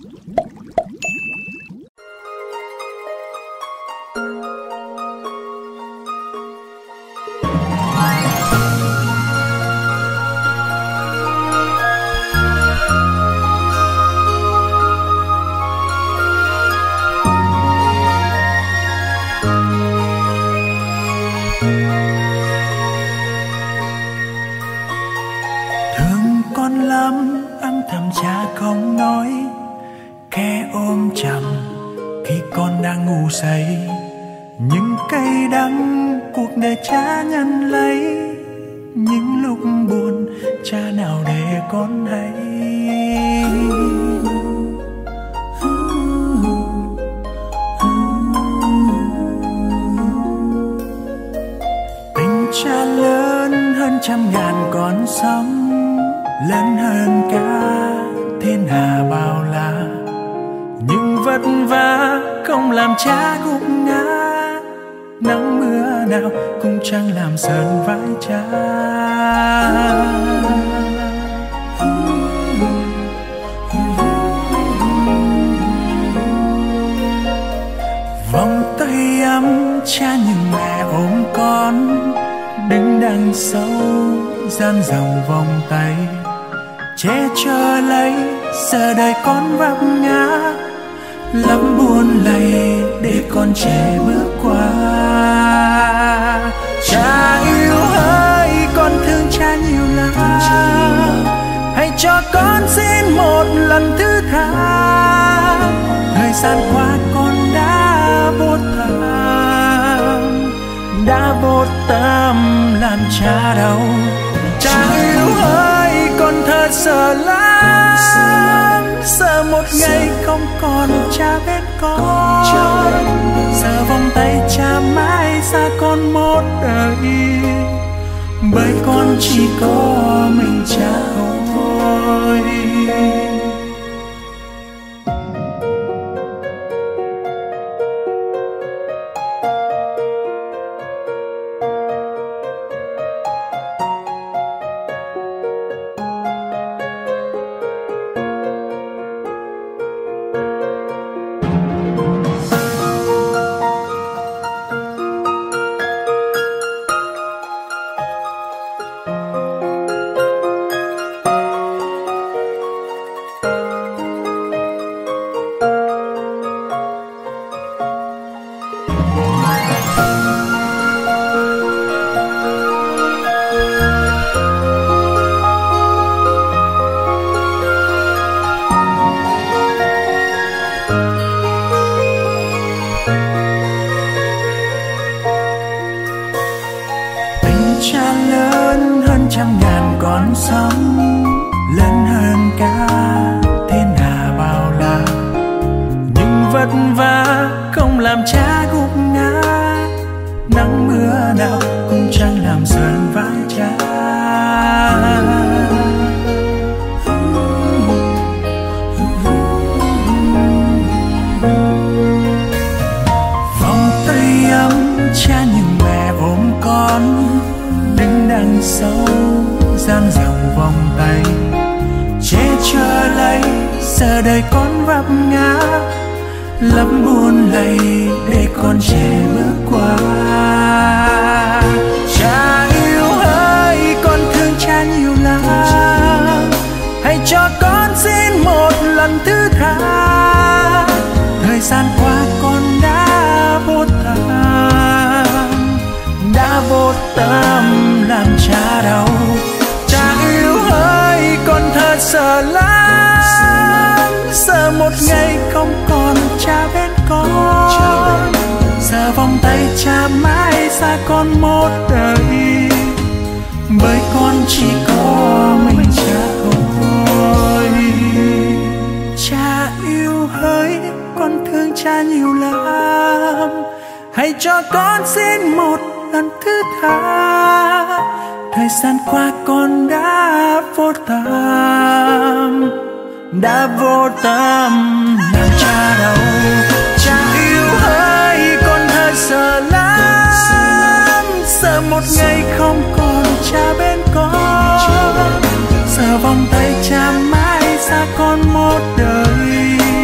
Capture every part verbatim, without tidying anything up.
Vòng tay cha mãi xa con một đời.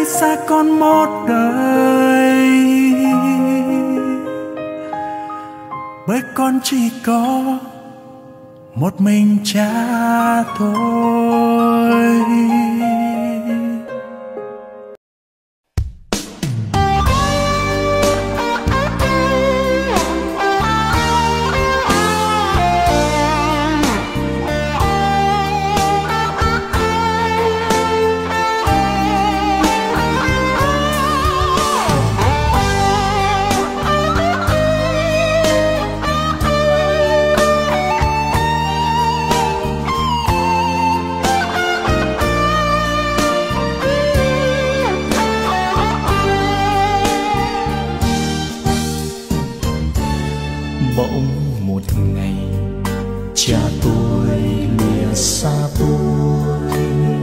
xa con một đời, bởi con chỉ có một mình cha thôi. Bỗng một ngày cha tôi lìa xa tôi,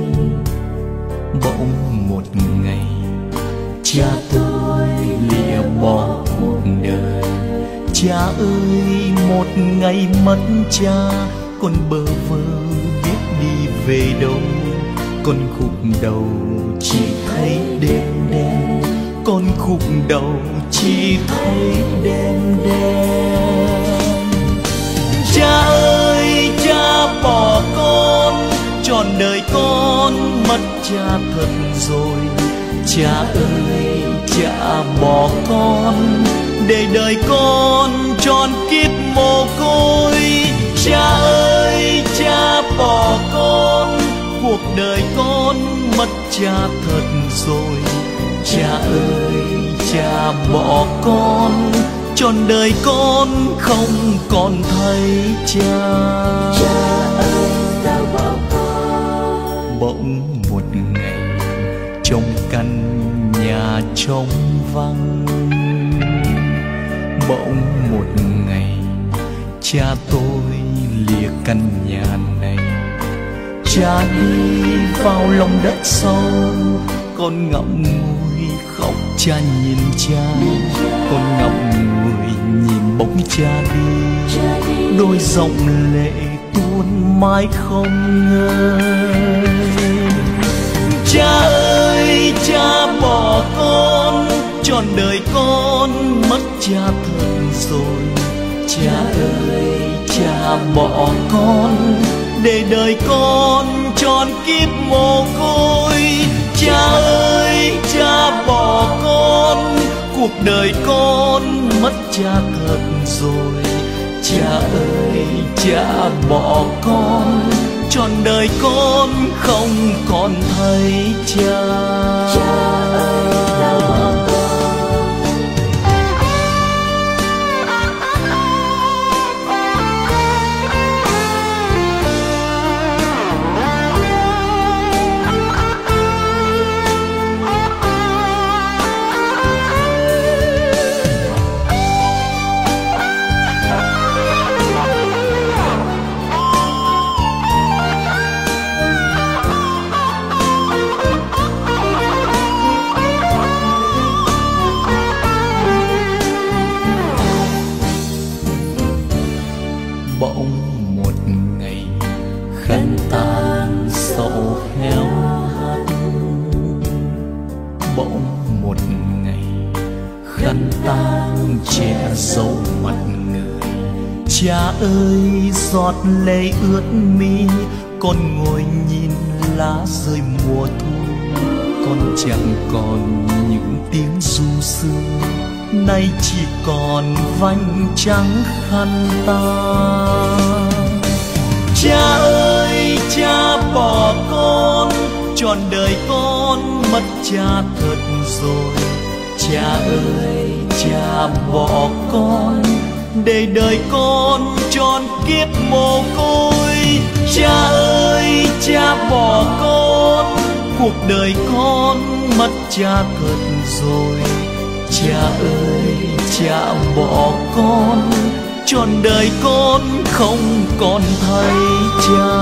bỗng một ngày cha tôi lìa bỏ cuộc đời. Cha ơi, một ngày mất cha, con bơ vơ biết đi về đâu. Con khúc đầu chỉ thấy đêm đen, con khúc đầu chỉ thấy đêm đen. Cha ơi, cha bỏ con, trọn đời con mất cha thật rồi. Cha ơi, cha bỏ con, để đời con tròn kiếp mồ côi. Cha ơi, cha bỏ con, cuộc đời con mất cha thật rồi. Cha ơi, cha bỏ con, trọn đời con không còn thấy cha. Cha ơi, sao bỏ con? Bỗng một ngày trong căn nhà trống vắng, bỗng một ngày cha tôi lìa căn nhà này. Cha đi vào lòng đất sâu, con ngậm ngùi khóc cha nhìn cha. Con ngậm ngùi nhìn bóng cha đi, đôi dòng lệ tuôn mãi không ngơi. Cha ơi, cha bỏ con, trọn đời con mất cha thật rồi. Cha ơi, cha bỏ con, để đời con tròn kiếp mồ côi. Cha ơi, cha bỏ con, cuộc đời con mất cha thật rồi. Cha ơi, cha bỏ con, trọn đời con không còn thấy cha. Cha ơi, sao bỏ con? Bỗng một ngày khăn tàn sầu héo hắt, bỗng một ngày khăn tàn che dấu mặt người. Cha ơi, giọt lệ ướt mi, con ngồi nhìn lá rơi mùa thu. Con chẳng còn những tiếng ru sương, nay chỉ còn vành trắng khăn tàn. Cha ơi, cha bỏ con, trọn đời con mất cha thật rồi. Cha ơi, cha bỏ con, để đời con tròn kiếp mồ côi. Cha ơi, cha bỏ con, cuộc đời con mất cha thật rồi. Cha ơi, cha bỏ con, trọn đời con không còn thấy cha.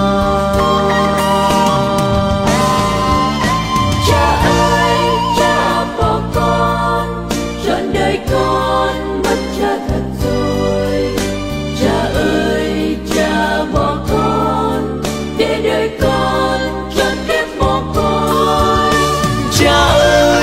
Cha ơi, cha bỏ con, trọn đời con mất cha thật rồi. Cha ơi, cha bỏ con, để đời con trọn kiếp mồ côi. Cha ơi,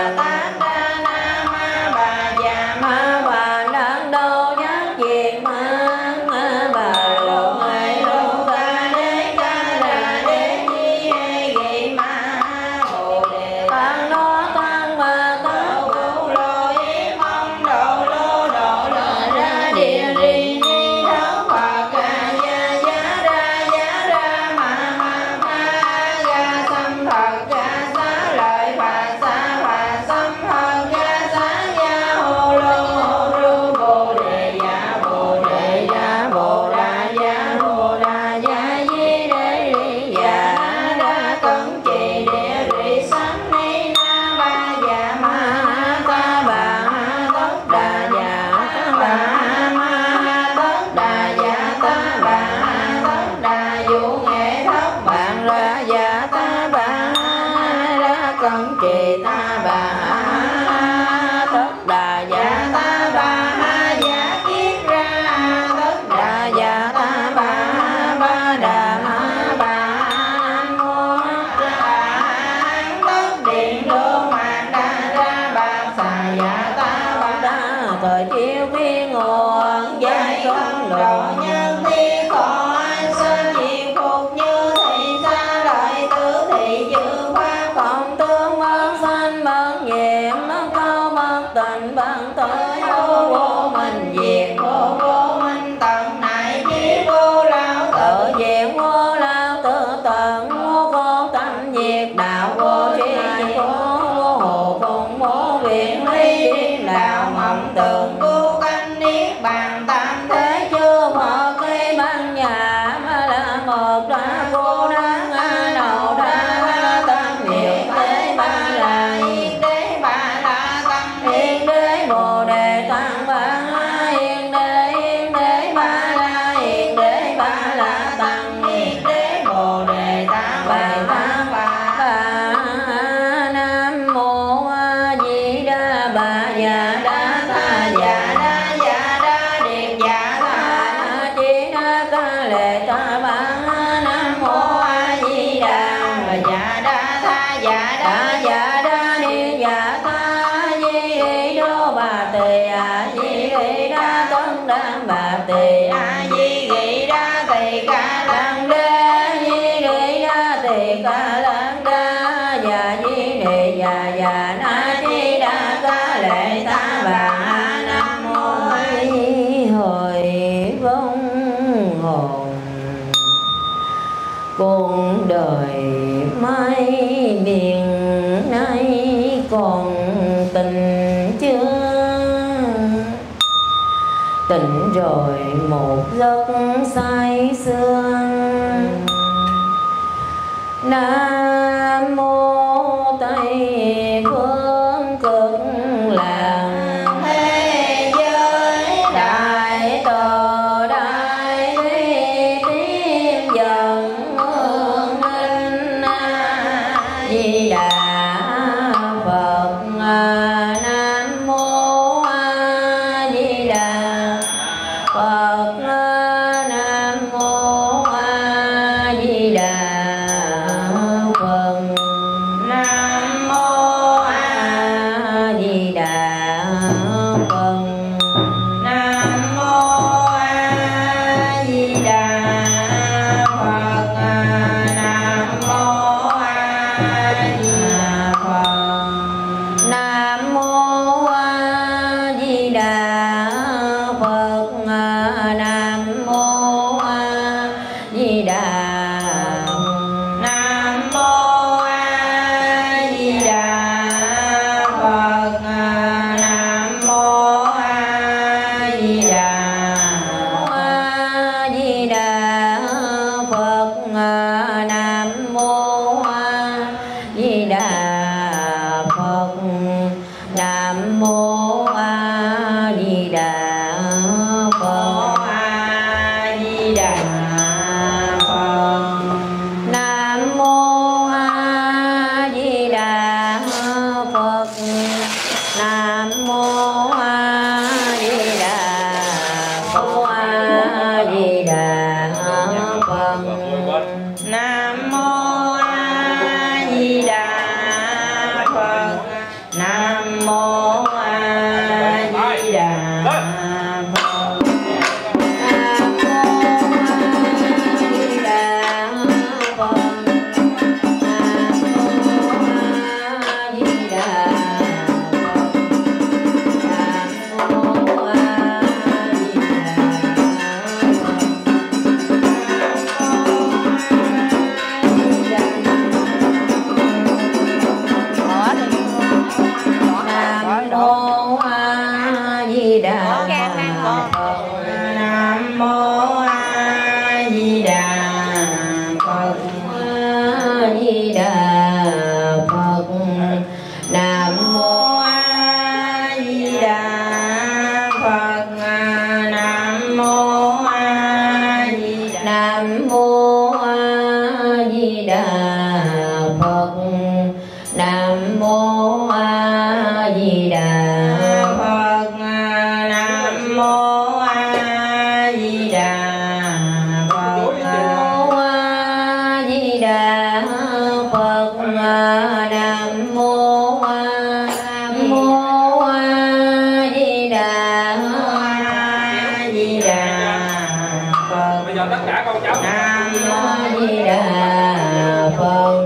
tát đa na ma bà già ma bà đắc đô nhất diệt ma ma bà lộ ngại lộ ca đế ca đà đế di hê ghi ma bồ đề tăng đô tăng bà tăng vô lô yếm ông độ lô độ lô ra địa ri ni thấu phật ca gia giá ra giá ra ma ma ma ga sam phật ga xá lợi phật xá phật sam phật ga xá gia hồ lô hồ ru bồ đề gia bồ đề gia bồ đà gia bồ đà gia di đế ri già đa cấn trì địa ri sanh ni na ba già ma ta bà tất đà già ta bà ma tất đà già ta bà tất đà vũ nghệ thất bạn ra già ta bà ra cấn trì ta bà tất đà già ta bà giả kiết ra tất đà già ta bà ba đà ma bà nam mô ra tất điện đô mạc đa ra bà xà già ta bà đa thời chiếu vi nguồn giải không độ nhân thiên thọ sinh diệt phục như thị xa lợi tử thị chư pháp cộng tương bất sanh bất nhiệm bất câu bất tình bất tới vô vô mình diệt vô vô minh tận nại chí vô lao tự diệt vô lao tự tận vô vô tâm diệt đạo vô tri vô vô hồ phùng vô viện ly điên đạo mộng tường vô canh niết bàn tam thế chưa một cây ban nhà mà là một đa vô đáng a đầu đa tâm nhiều thế ba là yên đế ba la tâm yên đế bồ đề tăng ba yên đế yên đế ba la yên đế ba la tăng yên đế bồ đề tăng ba tăng ba nam mô a di đà bà già đa tha già đa già đa điện già tha chi đa ca lệ ta ba nam mô a di đà bà già đa tha già đa già đa điện già tha di đi đô bà tỳ a di đi đa tân đam bà tỳ a di đi đa tỳ ca lăng đê di đi đa tỳ ca lăng đa già di đi già già na di đa ca lệ ta bà nam mô a di hồi vong hồn cuộc đời mai miền nay còn tình chưa tỉnh rồi một giấc say sương nam mô tây phương cực lạc thế giới đại từ đại bi tím dần hương linh di đà phật nam mô a di đà phật nam mô a di đà phật nam mô a di đà phật nam mô a di đà phật nam mô a di đà phật nam mô a di đà phật nam mô a di đà nam mô a di đà phật nam mô a di đà a di đà phật nam mô a di đà phật nam mô a di đà phật a di đà phật nam mô a di đà phật nam mô a di đà phật a di đà phật nam mô a di đà phật nam mô A Di Đà Phật. Nam mô A Di Đà Phật. Nam mô A Di Đà Phật. A Di Đà Phật. Nam mô A Di Đà Phật. Nam mô A Di Đà. Nam mô A Di Đà Phật. Nam mô A Di Đà Phật. Nam mô A Di Đà Phật. Nam mô A Di Đà Phật. Nam mô A Di Đà Di Đà Phật. Bây giờ tất cả con cháu Nam mô Di Đà Phật.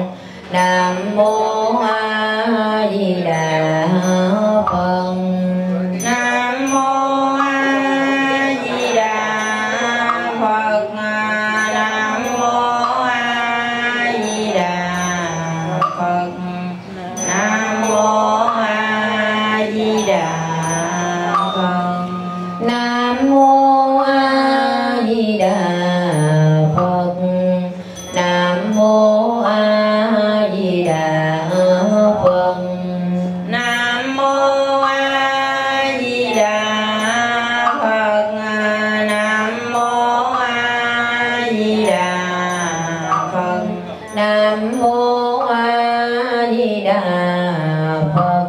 Nam mô A Di Đà Phật. Nam mô A Di Đà Phật. Nam mô A Di Đà Phật. Nam mô A Di Đà Phật. Nam mô A Di Đà Phật. Nam mô A Di Đà Phật. Nam mô A Di Đà Phật. Nam mô A Di Đà Phật. Nam mô A Di Đà Phật.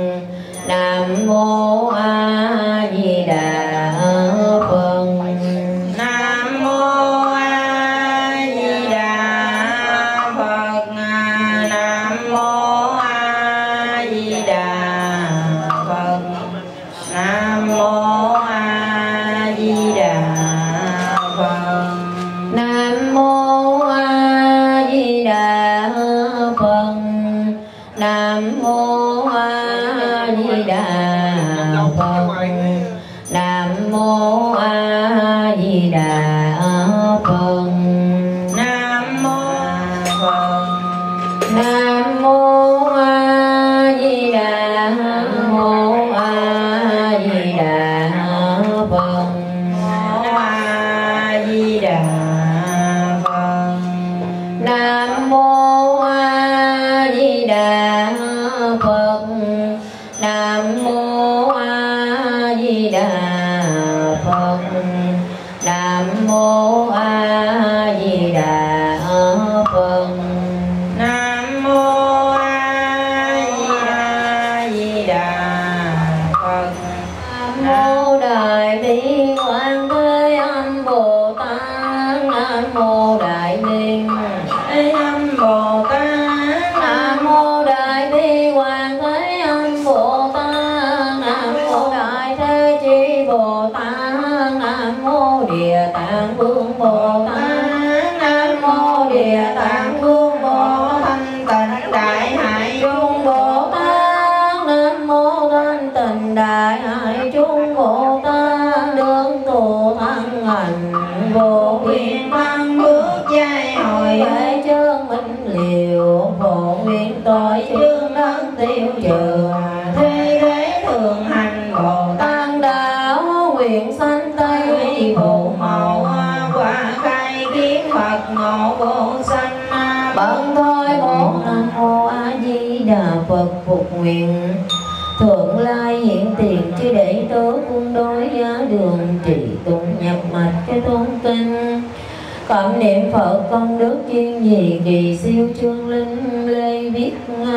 Nam mô A Di Đà Phật. Nam mô A Di Đà Phật. Nam mô A Di Đà Phật. Nam mô A Di Đà Phật. Nam mô A Di Đà Phật. Nam mô A Di Đà Phật. Nam mô A Di Đà Phật. Nam mô Phật. Nam mô A Di Đà. Nam mô A Di Đà Phật. Nam A Di Đà Phật. Nam mô A Di Đà Phật. Nam mô A Di Đà Phật. Nam mô A Di Đà Phật. Nam mô A Di Đà Phật. Nam mô Đại Bi Quan Thế Âm Bồ Tát. Nam mô Đại Bi Thế Âm Bồ Tát. Nam mô Đại Bi Quan Thế Âm Bồ Tát. Nam mô Đại Thế Chí Bồ Tát. Nam mô Địa Tạng Vương Bồ Tát. Nam mô Địa Tạng Vương Bồ Thanh Tịnh Đại Hải Trung Bồ Tát. Nam mô Thanh Tịnh Đại Hải Trung Bồ Tát. Đương tu thân hành vô biên văn bước giai hồi hệ chân minh liều phổ nguyện tội chương đơn tiêu trừ thế thế thường hành Bồ Tát đạo nguyện sanh tây phụ màu quả khai kiến Phật ngộ vô sanh bận thôi bố. Nam mô A Di Đà Phật phục nguyện thượng lai hiện tiền chư đệ tử cung đối giá đường trì tụng nhập mạch cho tôn kinh Phạm niệm Phật công đức chuyên gì kỳ siêu chương linh lê viết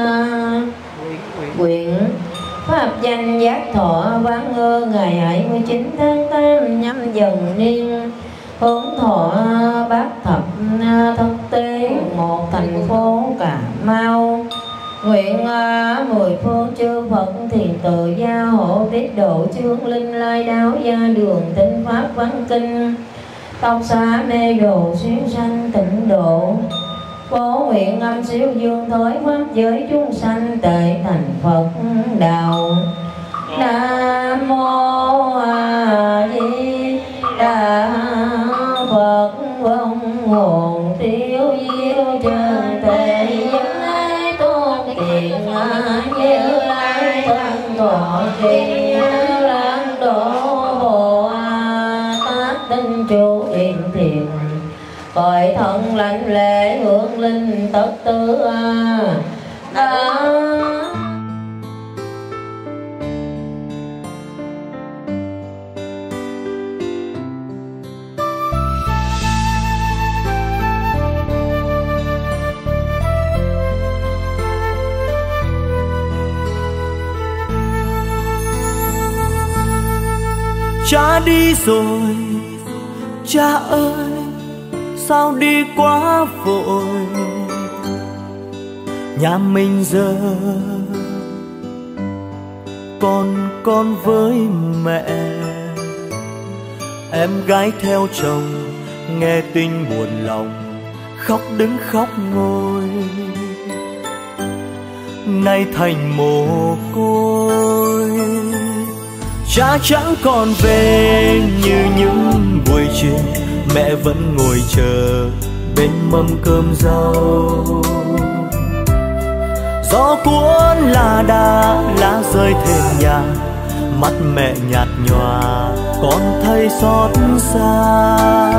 quyển pháp danh giác thọ ván ngơ ngày hai mươi chín tháng tám nhâm dần niên hướng thọ bát thập thất tế một thành phố Cà Mau Nguyện uh, mười phương chư Phật thiền tự gia hộ tiết độ chương linh lai đáo gia đường tinh pháp văn kinh tông xá mê đồ siêu sanh tịnh độ. Bố nguyện âm siêu dương thối pháp giới chúng sanh tệ thành Phật đạo. Nam mô A Di Đà Phật. Vong hồn tiêu diêu trần thế giới tôn tiền như lai thân thọ trì lan độ Bồ Tát tinh trụ điện thiền cõi thân lãnh lễ hưởng linh tất tư a. Cha đi rồi, cha ơi, sao đi quá vội. Nhà mình giờ còn con với mẹ. Em gái theo chồng, nghe tin buồn lòng, khóc đứng khóc ngồi. Nay thành mồ côi, cha chẳng còn về như những buổi chiều. Mẹ vẫn ngồi chờ bên mâm cơm rau. Gió cuốn lá đá, lá rơi thêm nhà. Mắt mẹ nhạt nhòa, con thấy xót xa.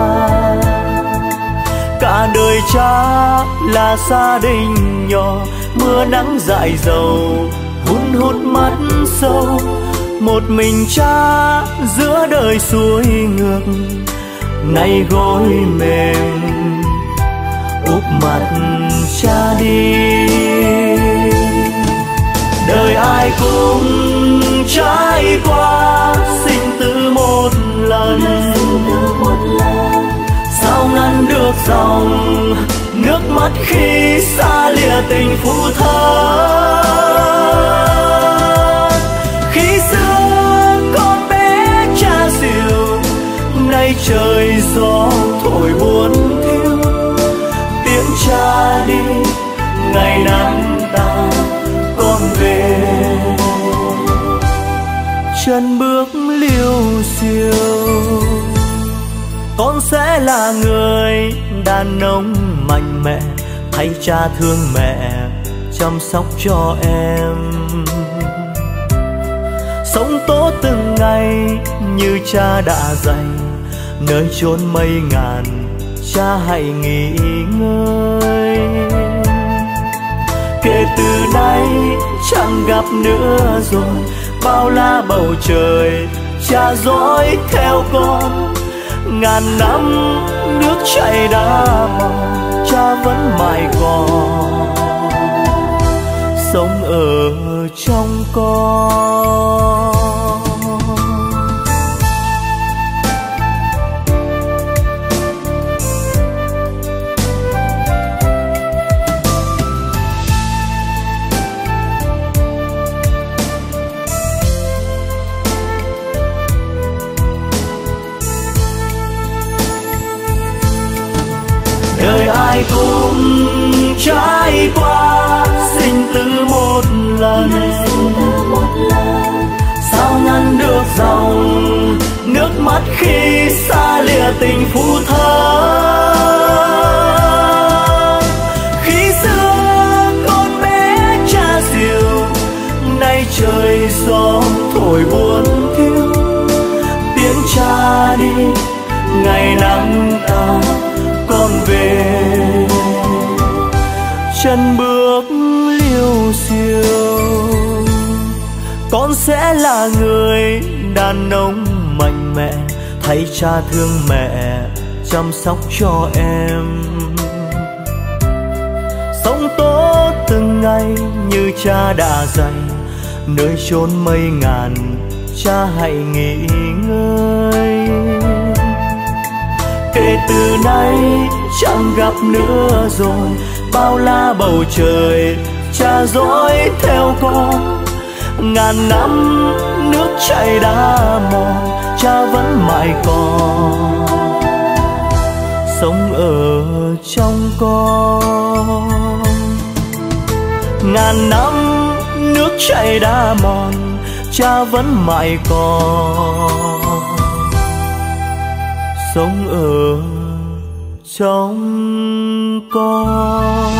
Cả đời cha là gia đình nhỏ, mưa nắng dại dầu, hun hút mắt sâu. Một mình cha giữa đời xuôi ngược, nay gối mềm úp mặt cha đi. Đời ai cũng trải qua sinh tử một lần, sao ngăn được dòng nước mắt khi xa lìa tình phụ thân. Khi xưa con bé cha dịu, nay trời gió thổi buồn thiêu. Tiễn cha đi ngày nắng tàn, con về chân bước liêu xiêu. Con sẽ là người đàn ông mạnh mẽ, thay cha thương mẹ chăm sóc cho em. Sống tốt từng ngày như cha đã dạy, nơi chốn mây ngàn cha hãy nghỉ ngơi. Kể từ nay chẳng gặp nữa rồi, bao la bầu trời cha dõi theo con. Ngàn năm nước chảy đã mòn, cha vẫn mãi còn sống ở trong con. Đời ai cũng trải qua sinh tử một lần, sao ngăn được dòng nước mắt khi xa lìa tình phụ thân. Khi xưa con bé cha dịu, nay trời gió thổi buồn thiêu. Tiễn cha đi ngày nắng tàn, con về chân bước liêu xiêu. Con sẽ là người đàn ông mạnh mẽ, thay cha thương mẹ chăm sóc cho em. Sống tốt từng ngày như cha đã dạy, nơi chốn mây ngàn cha hãy nghỉ ngơi. Kể từ nay chẳng gặp nữa rồi, bao la bầu trời cha dõi theo con. Ngàn năm nước chảy đã mòn, cha vẫn mãi còn sống ở trong con. Ngàn năm nước chảy đã mòn, cha vẫn mãi còn sống ở trong con.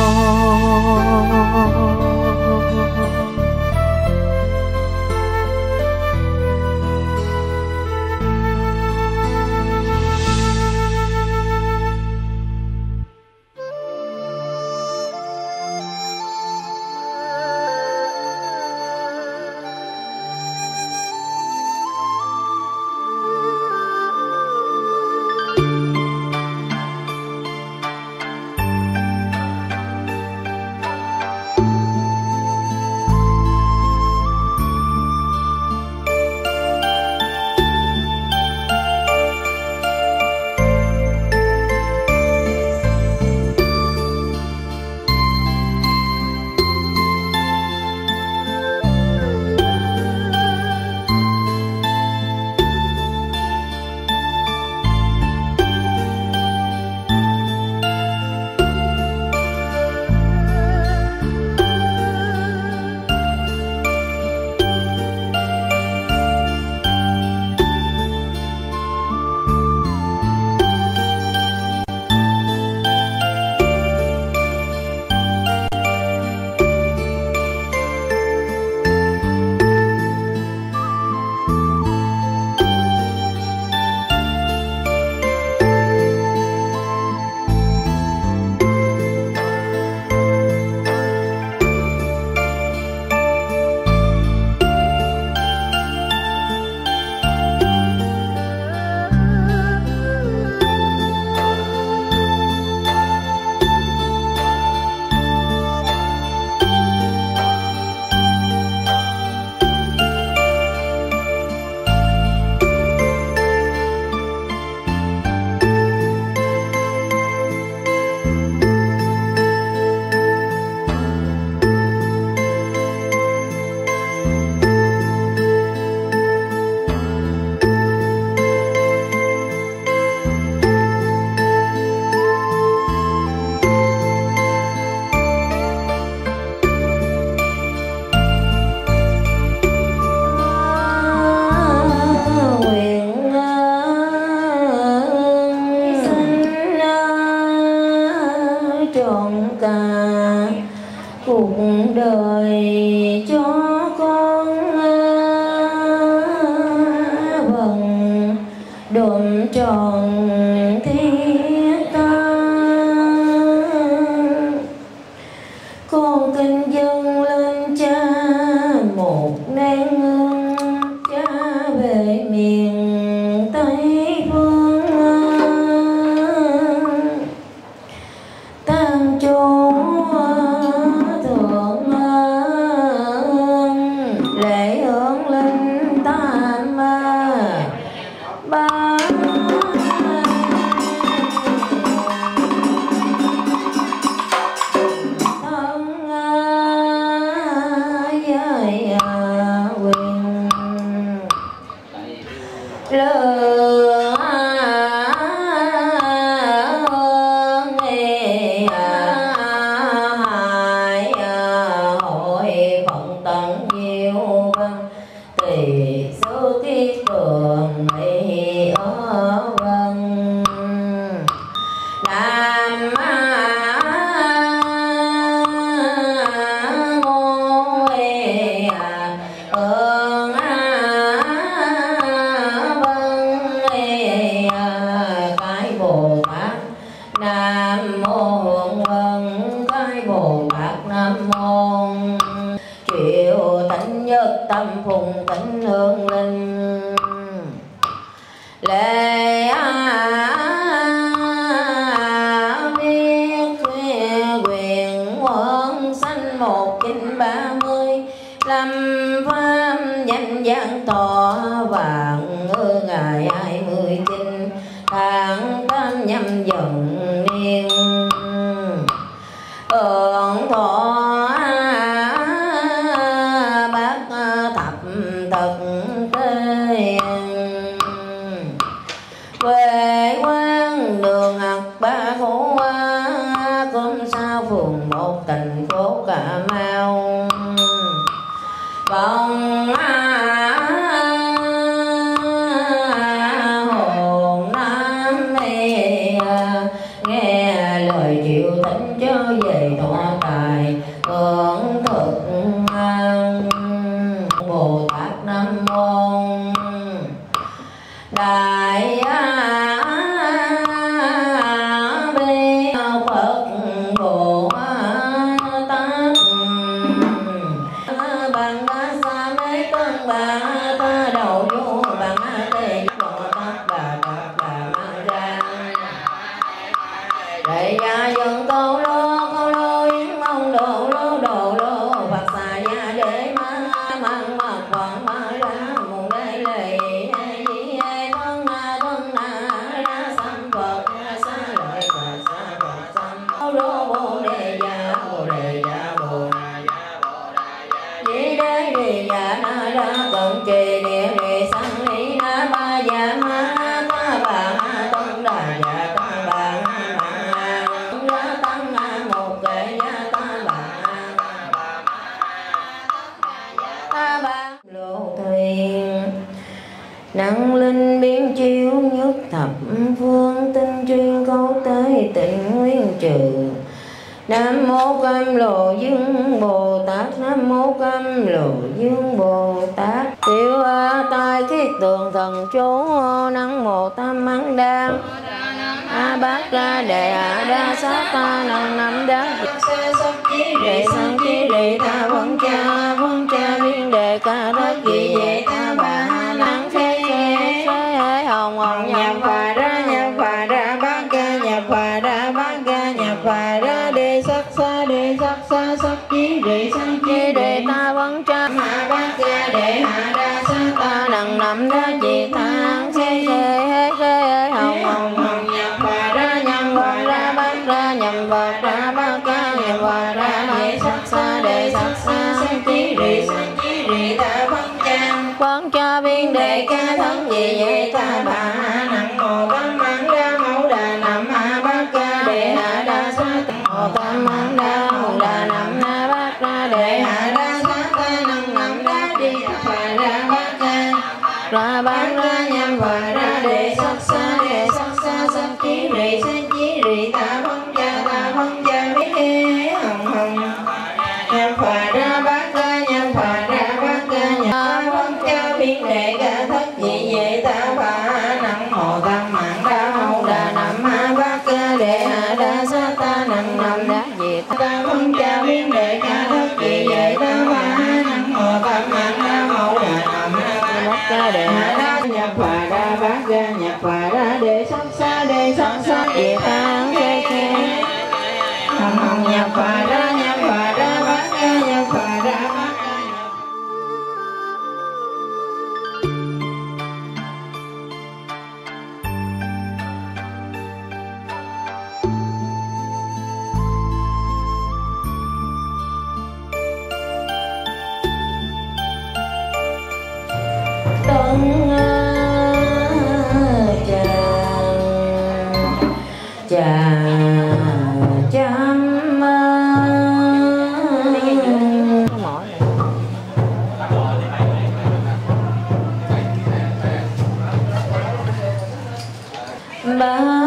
Hưởng thọ thực tế. Quê quán đường Hạt Ba Phú Cốm Sao phường một thành phố Cà Mau. Còn hồn Nam đi nghe lời chịu thỉnh cho về thọ tài hưởng thực Bồ Tát Nam Môn Đại Bi Phật Bồ Tát. Bằng sa mấy cơn bà ta đầu vô bằng tê Bồ Tát bà bà bà mang ra đại gia dân câu lô câu lô yến mong đồ lô đồ lô Phật xà gia để mang mang mặt còn ma ra mùng đây lệ di thân thân ra sanh Phật xa lợi Phật xa Phật sanh câu lô bồ đề gia bồ đề gia bồ di đế đề gia na ra cận trì địa địa sanh lý na ba gia ma ta bà tân đà gia ta bà ra tăng một kệ gia ta bà ta bà lộ thuyền nặng linh biến chiếu nhất thập phương tinh chuyên câu tế tịnh nguyên trừ. Nam mô Cam Lồ Dương Bồ Tát. Nam mô Cam Lồ Dương Bồ Tát. Tiểu a tai thiết tường thần chú năng mô tam mắng đa a bát ra đề a đa sát ta năng năm đá đề sang chí đề ta vẫn cha vẫn cha biên đề ca thất kỳ về ta bà năng phê phê phê hồng hồng nhập và ra nhập và ra bát ca nhập và ra bát ca nhập và ra đề sắc xa đề sắc xa sắc chí đề sang chí đề ta vẫn cha hạ bát ca đề hạ đa sát ta năng năm đá chỉ ta năng phê phê phê hồng hồng hồng nhập và ra nhập và ra bát ra nhập và ra bát ca nhập và ra đề sắc xa đề sắc xa sắc chí đề sang chí đề ta vẫn cha vẫn cha biên đề ca thân gì vậy ta bà nặng mô tam mắng đa mẫu đà nằm a bát ca đề hạ đa sát mô tam mắng đa mẫu đà nằm a bát ra đề hạ đa sát ta nằm nằm đá đi và ra bát ca ra bát ra nhằm và ra đề sắc xa đề sắc xa sắc chí đề sắc chí đề ta vẫn cha ta vẫn cha biết hồng hồng nhằm và ra bát ra nhằm và ra bát ca nhằm vẫn cha biên đề ca thất gì vậy ta bà nặng mô tam mạng đa mẫu đà nằm a bát ca đề hạ đa sát ta nặng nằm đá gì ta vẫn cha biên đề ca thất gì vậy ta bà nặng mô tam mạng đa mẫu đà nằm a bát ca đề hạ đa nhập và ra bát ra nhập và ra đề sắc xa đề sắc xa gì ta khe khe hồng hồng nhập và ra nhập và ra bát ca nhập và ra bát ca tân chàng chàng chăm ba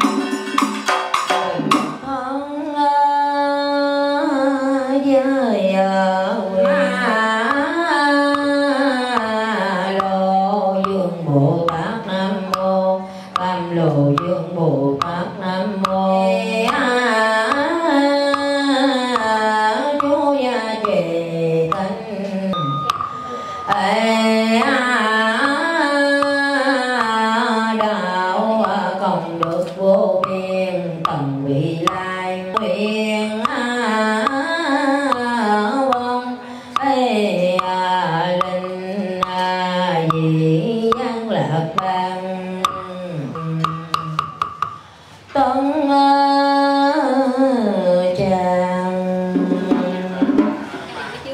ơi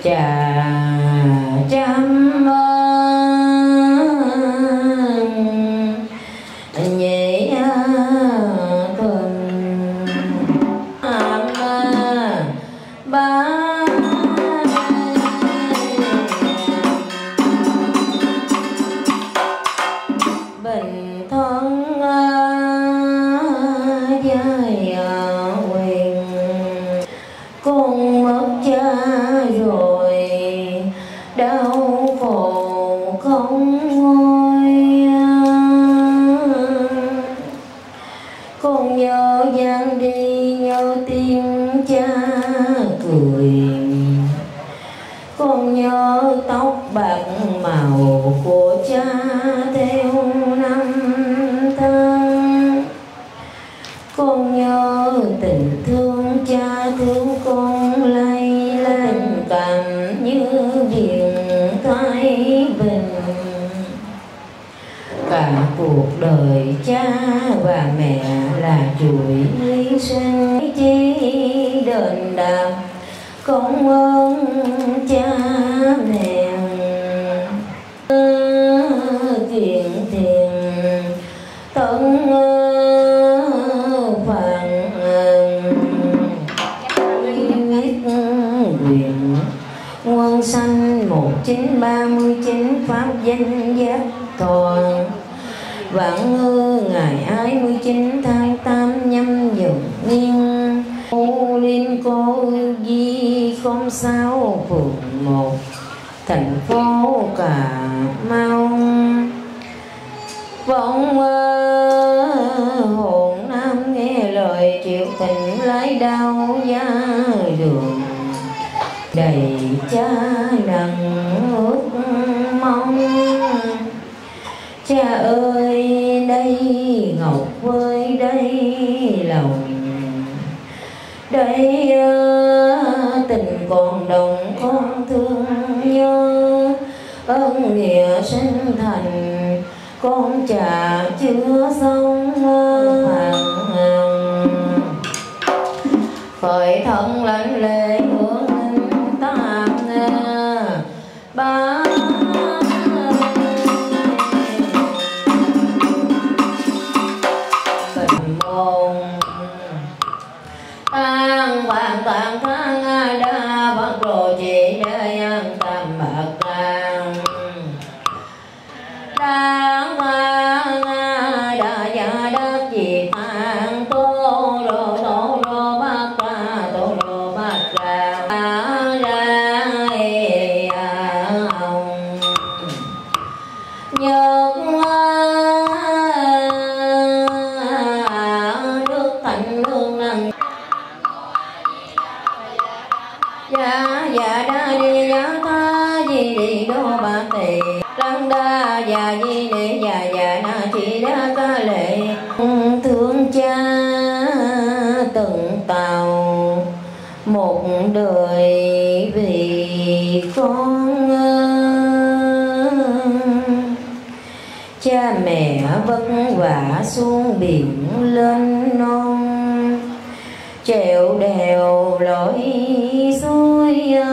trà trăm nhẹ thuần ba bình thân dài quyền con mất cha rồi đau khổ không nguôi. Con nhớ dáng đi nhớ tiếng cha cười, con nhớ tóc bạc màu của cha theo năm tháng. Con nhớ tình thương cha thương con lay lên cảm như biển thái bình. Cả cuộc đời cha và mẹ là chuỗi hy sinh chi đền đáp công ơn cha mẹ. Kiện tiền tận phạn quyết quyền quân sanh một chín ba chín pháp danh giác toàn. Vạn ngư ngày hai mươi chín tháng tám nhâm dần niên. Ô Liên Cô Di không sáu phường một thành phố Cà Mau. Vọng hồn nam nghe lời triệu tình lái đau giá đường. Đầy cha nặng ước mong. Cha ơi đây ngọc với đây lòng, đây tình còn đồng con thương nhớ. Ơn nghĩa sinh thành con trả chưa xong hàng. Khởi thân lãnh lễ hưởng linh tam ba. An hoàn toàn thang đa bất đồ chỉ để an tâm bạc an. Đáng quan đa gia đất gì an tô đồ tô đồ bạc ra tô đồ bạc ra ra nhớ nước thành lương năng. Dạ dạ đa đi dạ tha di đi đô ba tỳ lăng đa dạ di đi dạ dạ na chỉ đa ca lệ. Thương cha từng tàu một đời vì con. Cha mẹ vất vả xuống biển lên non, trèo đèo lội suối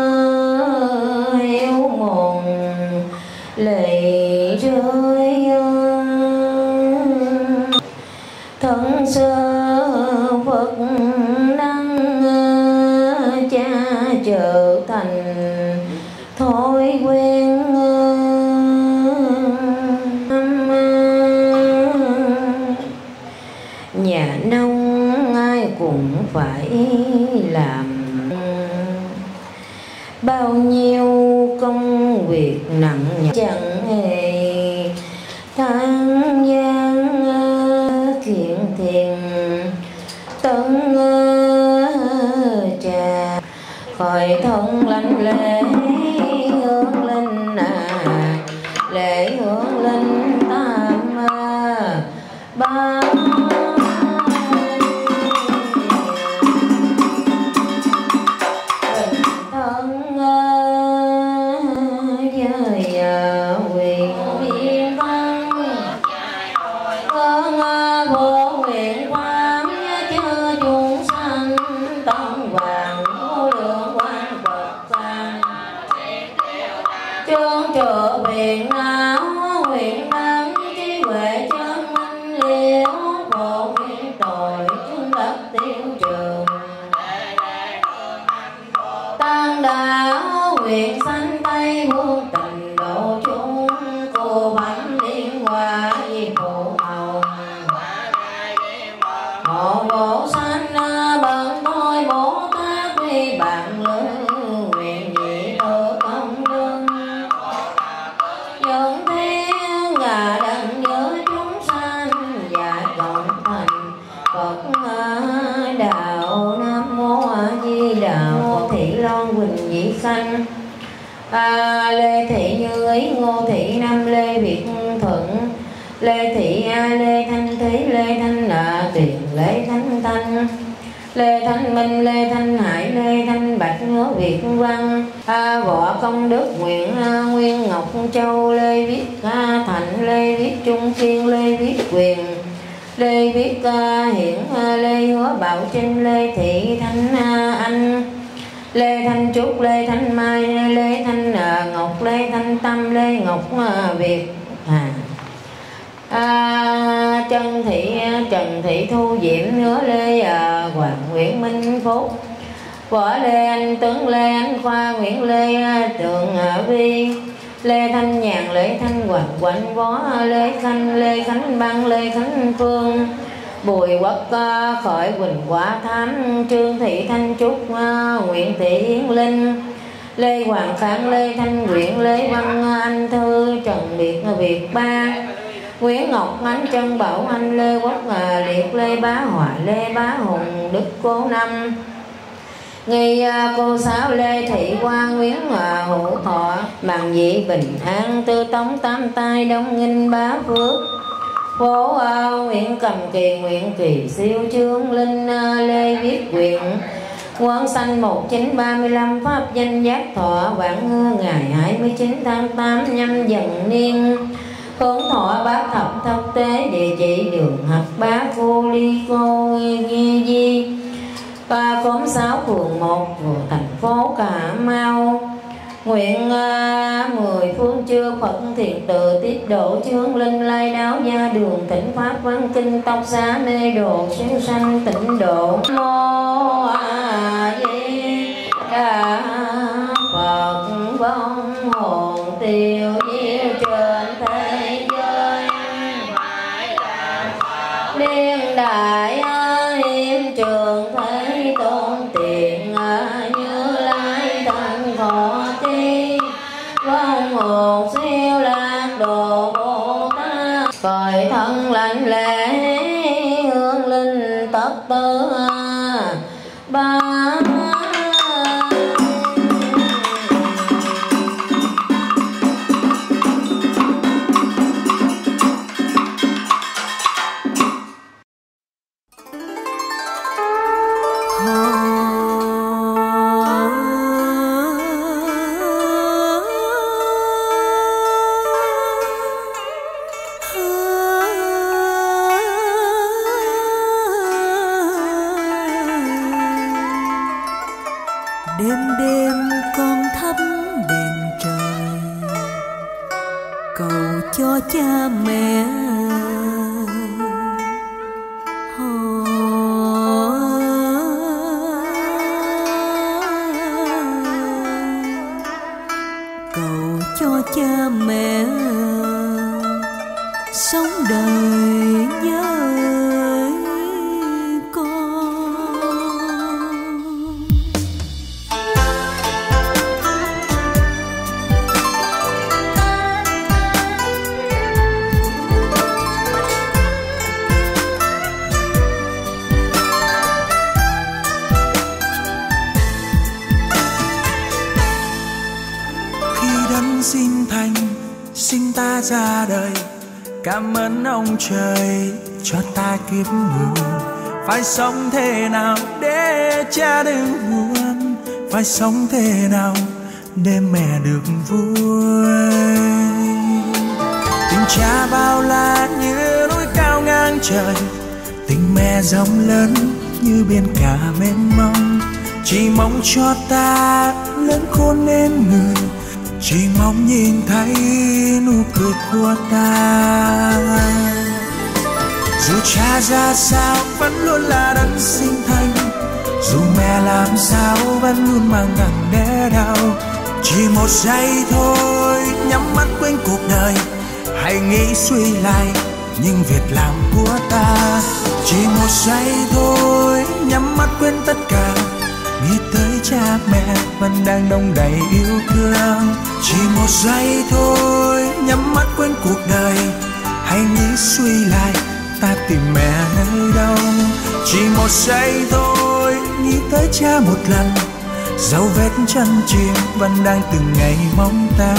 heo mòn lệ rơi. Thân sơ Phật năng cha trở thành thói quen. Nhà nông ai cũng phải làm, bao nhiêu công việc nặng nhọc chẳng hề than gian. Kiện thiền tấn trà khỏi thân lãnh lễ hướng linh à lễ hướng linh tam ba. phiền não nguyện đấng trí huệ chân minh liễu khổ nguyện tội chúng đất tiêu trừ tăng đạo nguyện sanh tây muôn tình độ chúng cô bánh liên hoa di phụ hồng hộ bộ sanh bận thôi bố tát đi bạn lương nguyện dị độ công đức dân thiên ngà đặng với chúng sanh và cộng thành Phật đạo. Nam mô A Di Đà Phật. Thị Loan Quỳnh Nhị Khanh, à, Lê Thị Như Ý, Ngô Thị Nam, Lê Việt Thuận, Lê Thị A, Lê Thanh Thúy, Lê Thanh Nợ, Tiền, Lê Thanh Thanh, Lê Thanh Minh, Lê Thanh Hải, Lê Thanh Bạch, Ngô Việt Văn, à, Võ Công Đức, Nguyễn à, Nguyên Ngọc Châu, Lê Viết à, Thạnh, Lê Viết Trung Kiên, Lê Viết Quyền, Lê Viết à, Hiển, à, Lê Hứa Bảo Trinh, Lê Thị Thanh à, Anh, Lê Thanh Trúc, Lê Thanh Mai, Lê Thanh à, Ngọc, Lê Thanh Tâm, Lê Ngọc à, Việt à. À, Trần Thị Trần Thị Thu Diễm, Nữa Lê à, Hoàng Nguyễn Minh Phúc, Võ Lê Anh Tuấn, Lê Anh Khoa, Nguyễn Lê à, Trường à, Vi, Lê Thanh Nhàn, Lê Thanh Hoàng Quạnh, Võ Lê Khanh, Lê Khánh Băng, Lê Khánh Phương, Bùi Quốc à, Khởi, Quỳnh Quả Thám, Trương Thị Thanh Trúc, à, Nguyễn Thị Yến Linh, Lê Hoàng Khang, Lê Thanh Nguyễn, Lê Văn Anh Thư, Trần Biệt Việt Ba, Nguyễn Ngọc Ánh, Trân Bảo Anh, Lê Quốc à, Liệt, Lê Bá Hòa, Lê Bá Hùng, Đức Cố Năm, Nghi à, Cô Sáu, Lê Thị Hoa, Nguyễn à, Hữu Thọ, Bằng Dị Bình An, Tư Tống Tam Tai, Đông Nghinh Bá Phước, Phố à, Nguyễn Cầm Kỳ, Nguyễn Kỳ Siêu, Trương Linh, à, Lê Viết Quyền, Quán Sanh một chín ba lăm, Pháp danh Giác Thọ, Vạn Ngư ngày hai mươi chín tháng tám nhâm dần niên, hướng thọ bát thập thất tế, địa chỉ đường Hạc Bá, Cô Ly Cô Ghi Di, ba khóm sáu, phường một, vừa thành phố Cà Mau. Nguyện uh, mười phương chư Phật thiện tự tiết độ chướng linh lai đáo gia đường thỉnh pháp văn kinh tóc xá mê đồ siêu sanh tịnh độ. Mô A Di Đà Phật. Vong hồn tiêu diêu trên thế giới liên đại hiến trường thế tôn tiền Như Lai thân thọ ti. Vong hồn siêu lạc độ Bồ Tát cởi thân lạnh lẽ hương linh tất tư ba. Đêm đêm con thắp đèn trời cầu cho cha mẹ họ, cầu cho cha mẹ sống đời với con. Xin thành sinh ta ra đời, cảm ơn ông trời cho ta kiếp người. Phải sống thế nào để cha đừng buồn, phải sống thế nào để mẹ được vui. Tình cha bao la như núi cao ngang trời, tình mẹ rộng lớn như biển cả mênh mông. Chỉ mong cho ta lớn khôn nên người, chỉ mong nhìn thấy nụ cười của ta. Dù cha ra sao vẫn luôn là đấng sinh thành, dù mẹ làm sao vẫn luôn mang nặng đẻ đau. Chỉ một giây thôi nhắm mắt quên cuộc đời, hãy nghĩ suy lại những việc làm của ta. Chỉ một giây thôi nhắm mắt quên tất cả, nghĩ tới cha mẹ vẫn đang đong đầy yêu thương. Chỉ một giây thôi nhắm mắt quên cuộc đời, hãy nghĩ suy lại ta tìm mẹ nơi đâu. Chỉ một giây thôi nghĩ tới cha một lần, dấu vết chân chim vẫn đang từng ngày mong ta.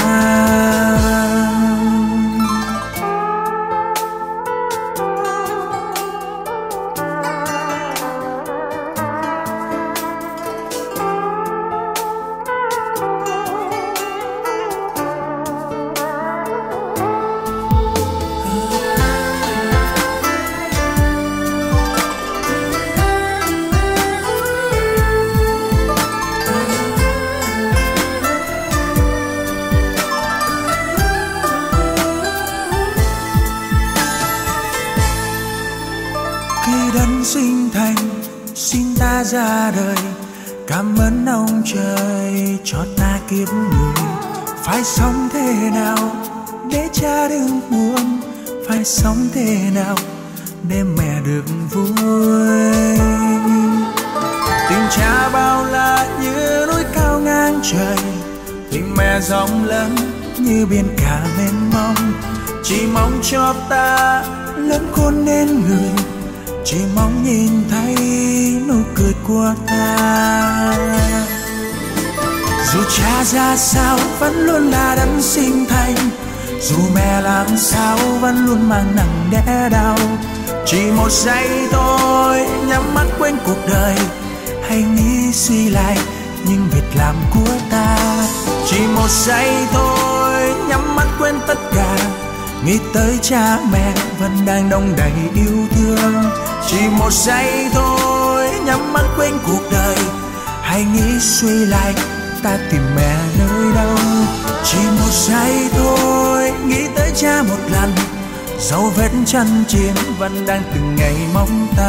Sinh thành xin ta ra đời, cảm ơn ông trời cho ta kiếp người. Phải sống thế nào để cha đừng buồn, phải sống thế nào để mẹ được vui. Tình cha bao la như núi cao ngang trời, tình mẹ rộng lớn như biển cả mênh mông. Chỉ mong cho ta lớn khôn nên người, chỉ mong nhìn thấy nụ cười của ta. Dù cha ra sao vẫn luôn là đấng sinh thành, dù mẹ làm sao vẫn luôn mang nặng đẻ đau. Chỉ một giây thôi nhắm mắt quên cuộc đời, hãy nghĩ suy lại những việc làm của ta. Chỉ một giây thôi nhắm mắt quên tất cả, nghĩ tới cha mẹ vẫn đang đong đầy yêu thương. Chỉ một giây thôi nhắm mắt quên cuộc đời, hãy nghĩ suy lại ta tìm mẹ nơi đâu. Chỉ một giây thôi nghĩ tới cha một lần, dấu vết chân chim vẫn đang từng ngày mong ta.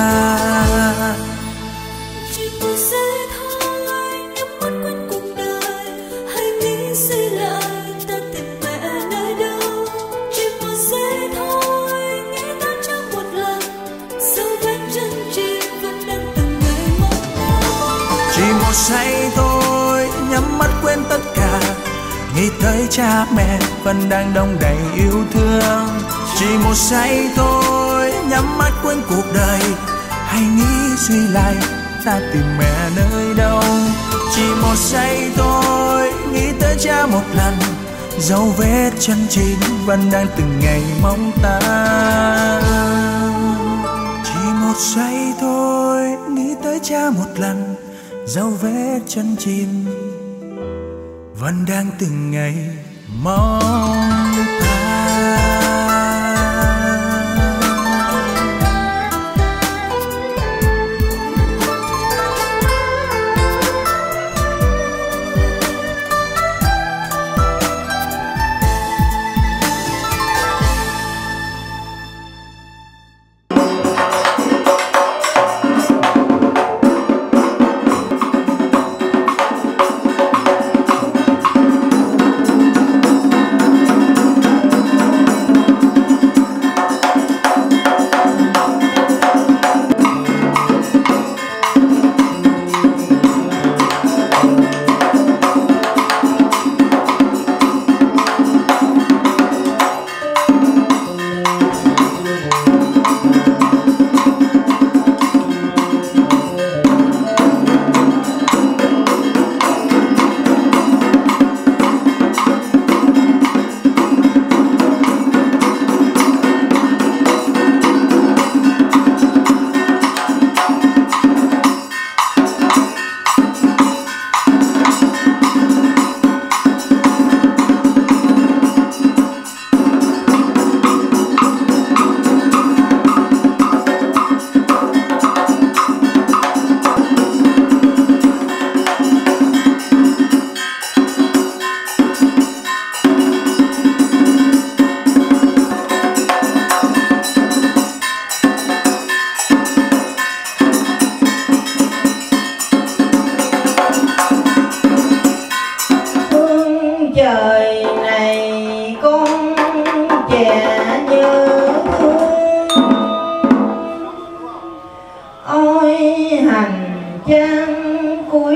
Chỉ một giây thôi nhắm mắt quên cuộc đời, hãy nghĩ suy lại ta tìm mẹ nơi đâu. Chỉ một giây thôi nghĩ tới cha một lần, dấu vết chân chim vẫn đang từng ngày mong ta. Chỉ một giây thôi nhắm mắt quên tất cả, nghĩ tới cha mẹ vẫn đang đong đầy yêu thương. Chỉ một giây thôi nhắm mắt quên cuộc đời, hãy nghĩ suy lại ta tìm mẹ nơi đâu. Chỉ một giây thôi nghĩ tới cha một lần, dấu vết chân chim vẫn đang từng ngày mong ta. Chỉ một giây thôi nghĩ tới cha một lần, dấu vết chân chim vẫn đang từng ngày mong ta.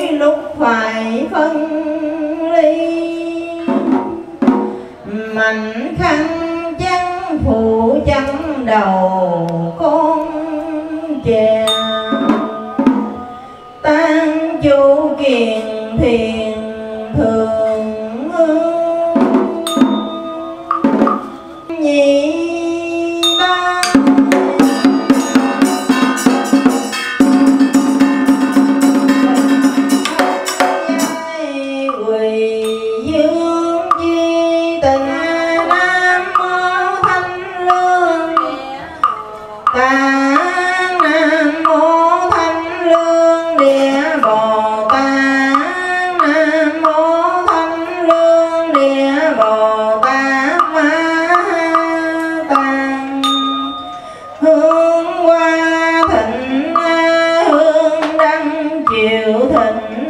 đôi lúc phải phân ly, mạnh khăn trắng phủ trắng đầu con chè, tan chu kiền thiền thường ương nhị ba. Quỳ dương chi tình nam mô thanh lương, ta nam mô thanh lương địa bồ tát, nam mô thanh lương địa bồ tát ma tạng. Hương hoa thịnh hương đăng chiều thịnh,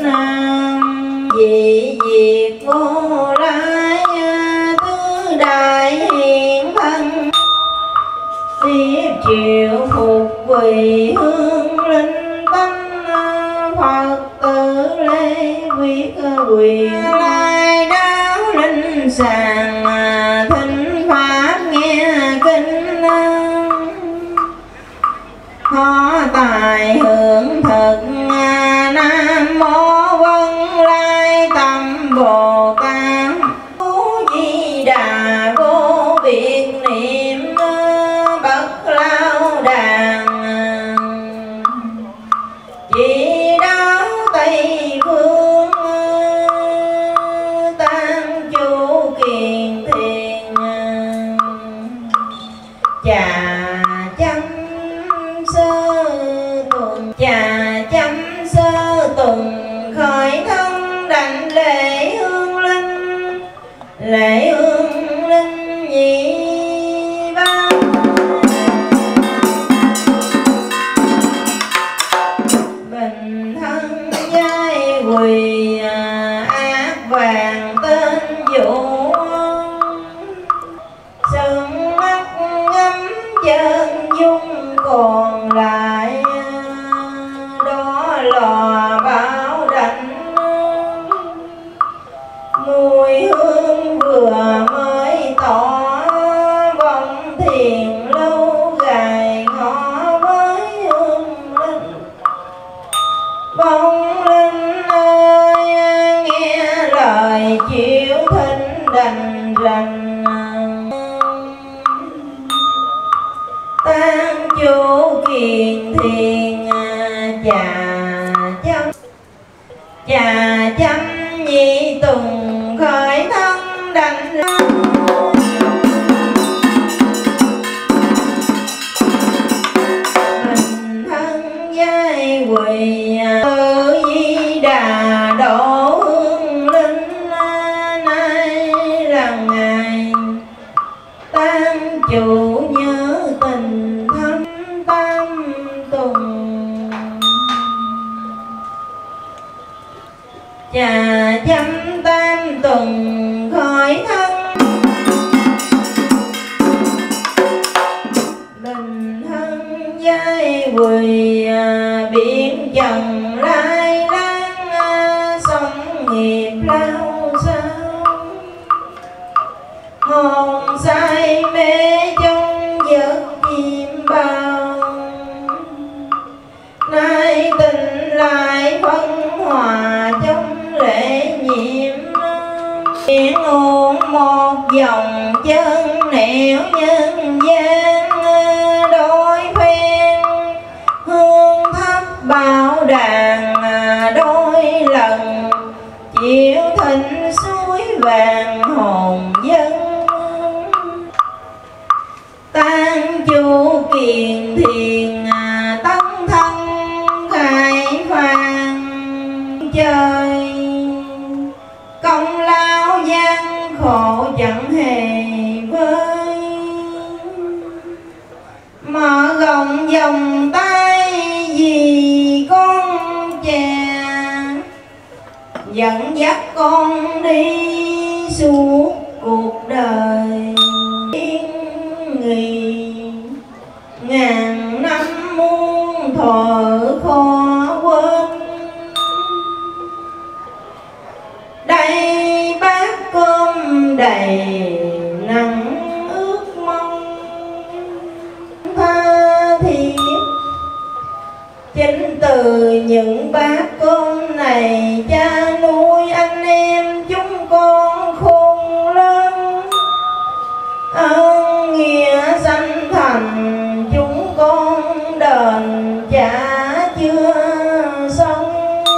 dị diệt vô lai tứ đại hiện thân, tiếp chiều phục quỳ hương linh tánh, Phật tử lễ quyết quyền lai đáo linh sàng, thính pháp nghe kinh, khó tài hưởng thực. Nam mô Vân Lai Tâm Bồ Tát, Di Đà vô biệt niệm bất lao đàn, chỉ đạo Tây phương tam chu kiền thiền, trà chăm sơ tuần, trà chăm sơ tuần khởi thân đảnh lễ hương linh, lễ hương linh nhị ba. Bình thân giai quỳ ác vàng tên vũ, sừng mắt ngắm chân dung còn lại, đó lò báo đảnh, mùi hương vừa mới tỏ, vọng thiền lâu gài ngõ với hương linh. Vong linh ơi nghe lời chiếu thính đành rằng, tan chu kiền thiền trà chăm, trà chăm nhị tùng khởi thân đảnh bình thân giai quỳ tự Di Đà độ hương linh. Nay là ngày tan chủ nhớ tình thâm tam tùng, trà chăm tam tùng khởi thân. Bình thân giai quỳ biển trần lai láng, sông nghiệp lao sao, hồn say mê trong giấc chim bao. Nay tình lại phân hòa trong lễ nhiệm, tiếng uống một dòng chân nẻo nhân gian. Đôi phen hương thấp bảo đàn, đôi lần chiếu thịnh suối vàng hồn dân. Tan chu kiền thiền tấn thân khai phàn trời, công lao gian khổ chẳng hề vơi. Mở rộng vòng tay vì con chè, dẫn dắt con đi suốt cuộc đời. Yên nghỉ ngàn năm muôn thuở khó quên, đầy nắng ước mong tha thiết. Chính từ những bát cơm này cha nuôi anh em chúng con khôn lớn, ơn nghĩa sanh thành chúng con đền trả chưa xong.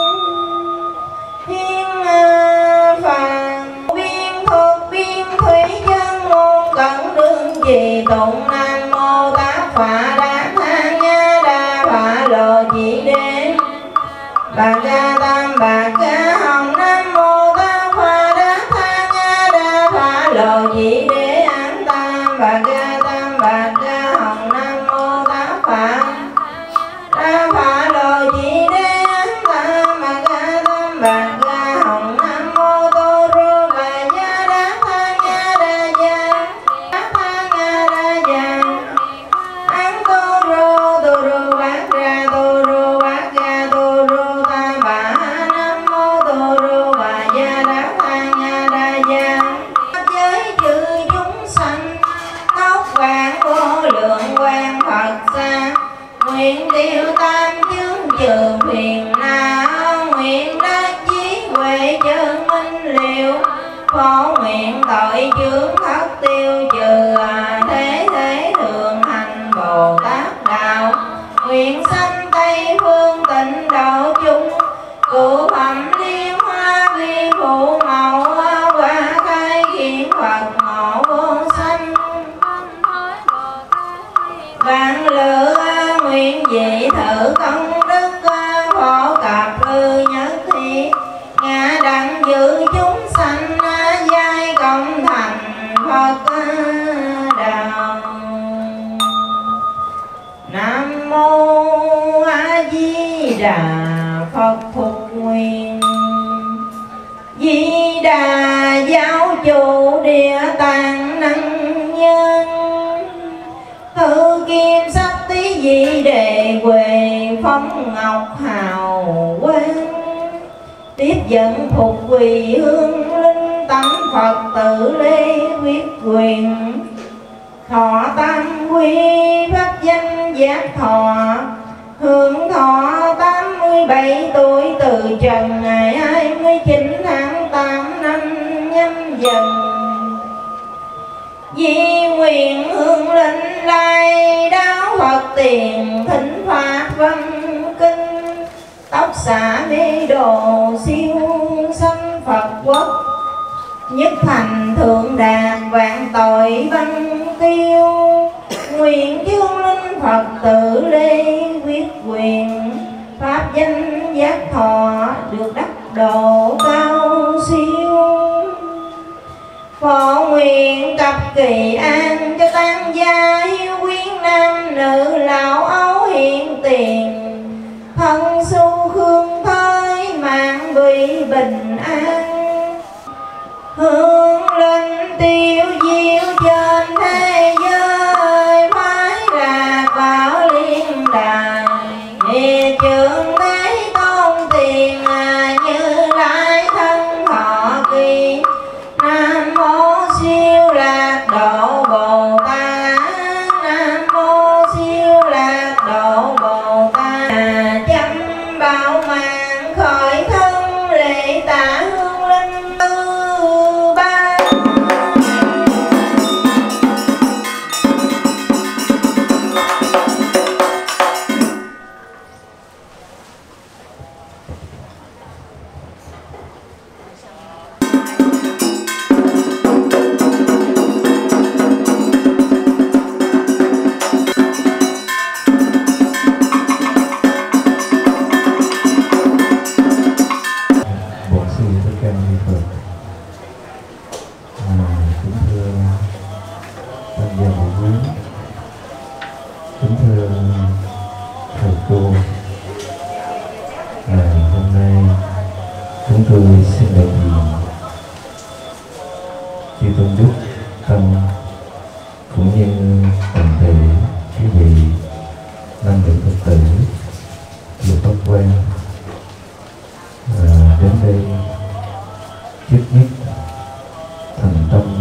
Hiến phàn biên thuật biên thủy chân môn cẩn đương trì tụng nam mô tác phạ đa tha nha đa phạ lộ chỉ đế bà ca tam bà ca hồng nam mô tác phạ đa tha nha đa phạ lộ chỉ đế an tam bà ca tam bà ca hồng nam mô tác phạ đa phạ lộ chỉ đế an tam bà ca tam bà ca hồng nam mô tô rô bà nha đa tha nha đa gia đa tha nha đa gia an tô rô tô rô bát ra tô rô bát ga tô rô ta bà nam mô tô rô bà gia đa tha nha đa gia. Giới chư chúng sanh tóc vàng vô lượng quan Phật xa, nguyện tiêu tam chướng trừ phiền não, nguyện đắc chí huệ chân minh liệu, phổ nguyện tội chướng thất tiêu trừ, thế thế thường hành Bồ Tát đạo, nguyện sanh Tây phương tịnh độ chung, cụ phẩm liên hoa vi phụ màu hoa khai khiến Phật ngộ vô sanh. Vạn lự nguyện dị thử công đức phổ cập lư nhất thiết, ngã đặng giữ chúng sanh giai công thành Phật đạo. Nam mô A Di Đà Phật phục nguyện. Di Đà giáo chủ địa tạng năng nhân, thư kim sắc tí di đề quê phong ngọc hào quang, tiếp dẫn phục quỳ hương linh tấn Phật tử lễ quyết quyền, thọ tam quy pháp danh giác thọ, hưởng thọ tám mươi bảy tuổi từ trần, ngày hai mươi chín tháng tám năm nhâm dần. Di nguyện hương linh lai đáo Phật tiền thính pháp văn kinh, tóc xả mê đồ siêu sanh Phật quốc, nhất thành thượng đạt vạn tội văn tiêu, nguyện chương linh Phật tử lễ quyết quyền, pháp danh giác thọ được đắc độ cao siêu. Phổ nguyện cập kỳ an cho tăng gia hiếu quyến nam nữ lão ấu hiện tiền, thân su khương thới mạng bị bình an, hướng linh tiêu diệu trên thế giới, phái lạc bảo liên đài, địa trường thế tôn tiền như lai thân thọ kỳ. Nam mô siêu lạc độ Bồ Tát, Nam mô siêu lạc độ Bồ Tát, chăm bảo mạng khởi thân lễ tạ hương linh tư ba. Trước nhất thành tâm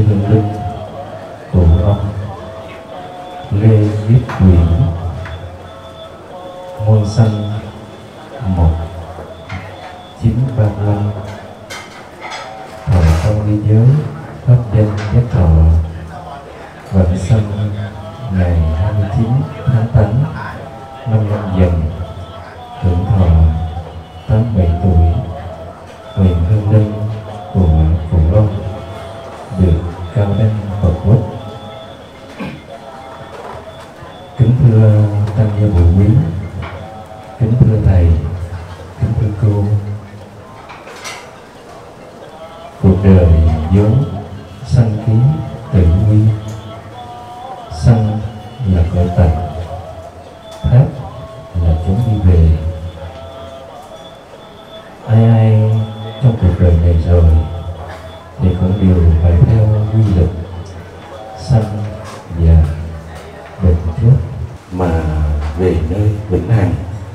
hương linh cụ ông Lê Viết Quyển, ngôi sanh một chín ba lăm, thọ trong đi giới pháp danh giác thọ, vận sanh ngày hai mươi chín tháng tám năm Nhâm Dần, hưởng thọ tám mươi bảy tuổi, huyền hương linh của Cụ Long, được cao đăng Phật quốc. Kính thưa tăng ni bộ quý, kính thưa thầy, kính thưa cô, cuộc đời vốn sanh khí tự nguy, sanh là cõi tận, thác là chốn đi về. Ai ai trong cuộc đời này rồi thì cũng đều phải theo quy luật sanh già bệnh chết mà về nơi vĩnh hằng.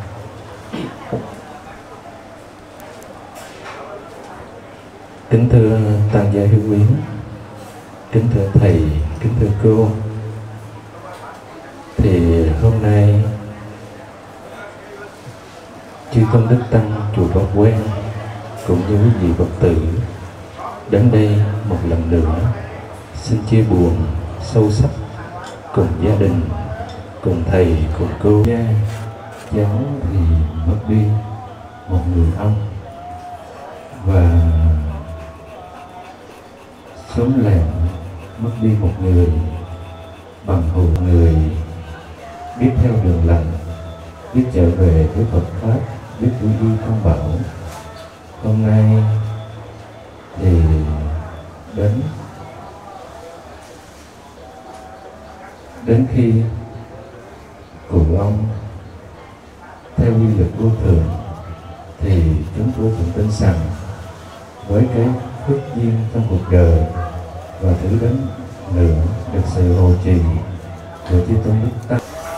Kính thưa tăng gia hữu quyến, kính thưa thầy, kính thưa cô, thì hôm nay chư tôn đức tăng chùa Pháp Quang cũng như quý vị Phật tử đến đây một lần nữa xin chia buồn sâu sắc cùng gia đình, cùng thầy, cùng cô. Cha cháu thì mất đi một người ông, và xóm làng mất đi một người bằng hữu, người biết theo đường lành, biết trở về với Phật pháp, biết quy y không bảo. Hôm nay thì đến đến khi cụ ông theo quy luật vô thường, thì chúng tôi cũng tin rằng với cái phước duyên trong cuộc đời và thứ đến nữa được sự hộ trì của chư tôn đức tăng,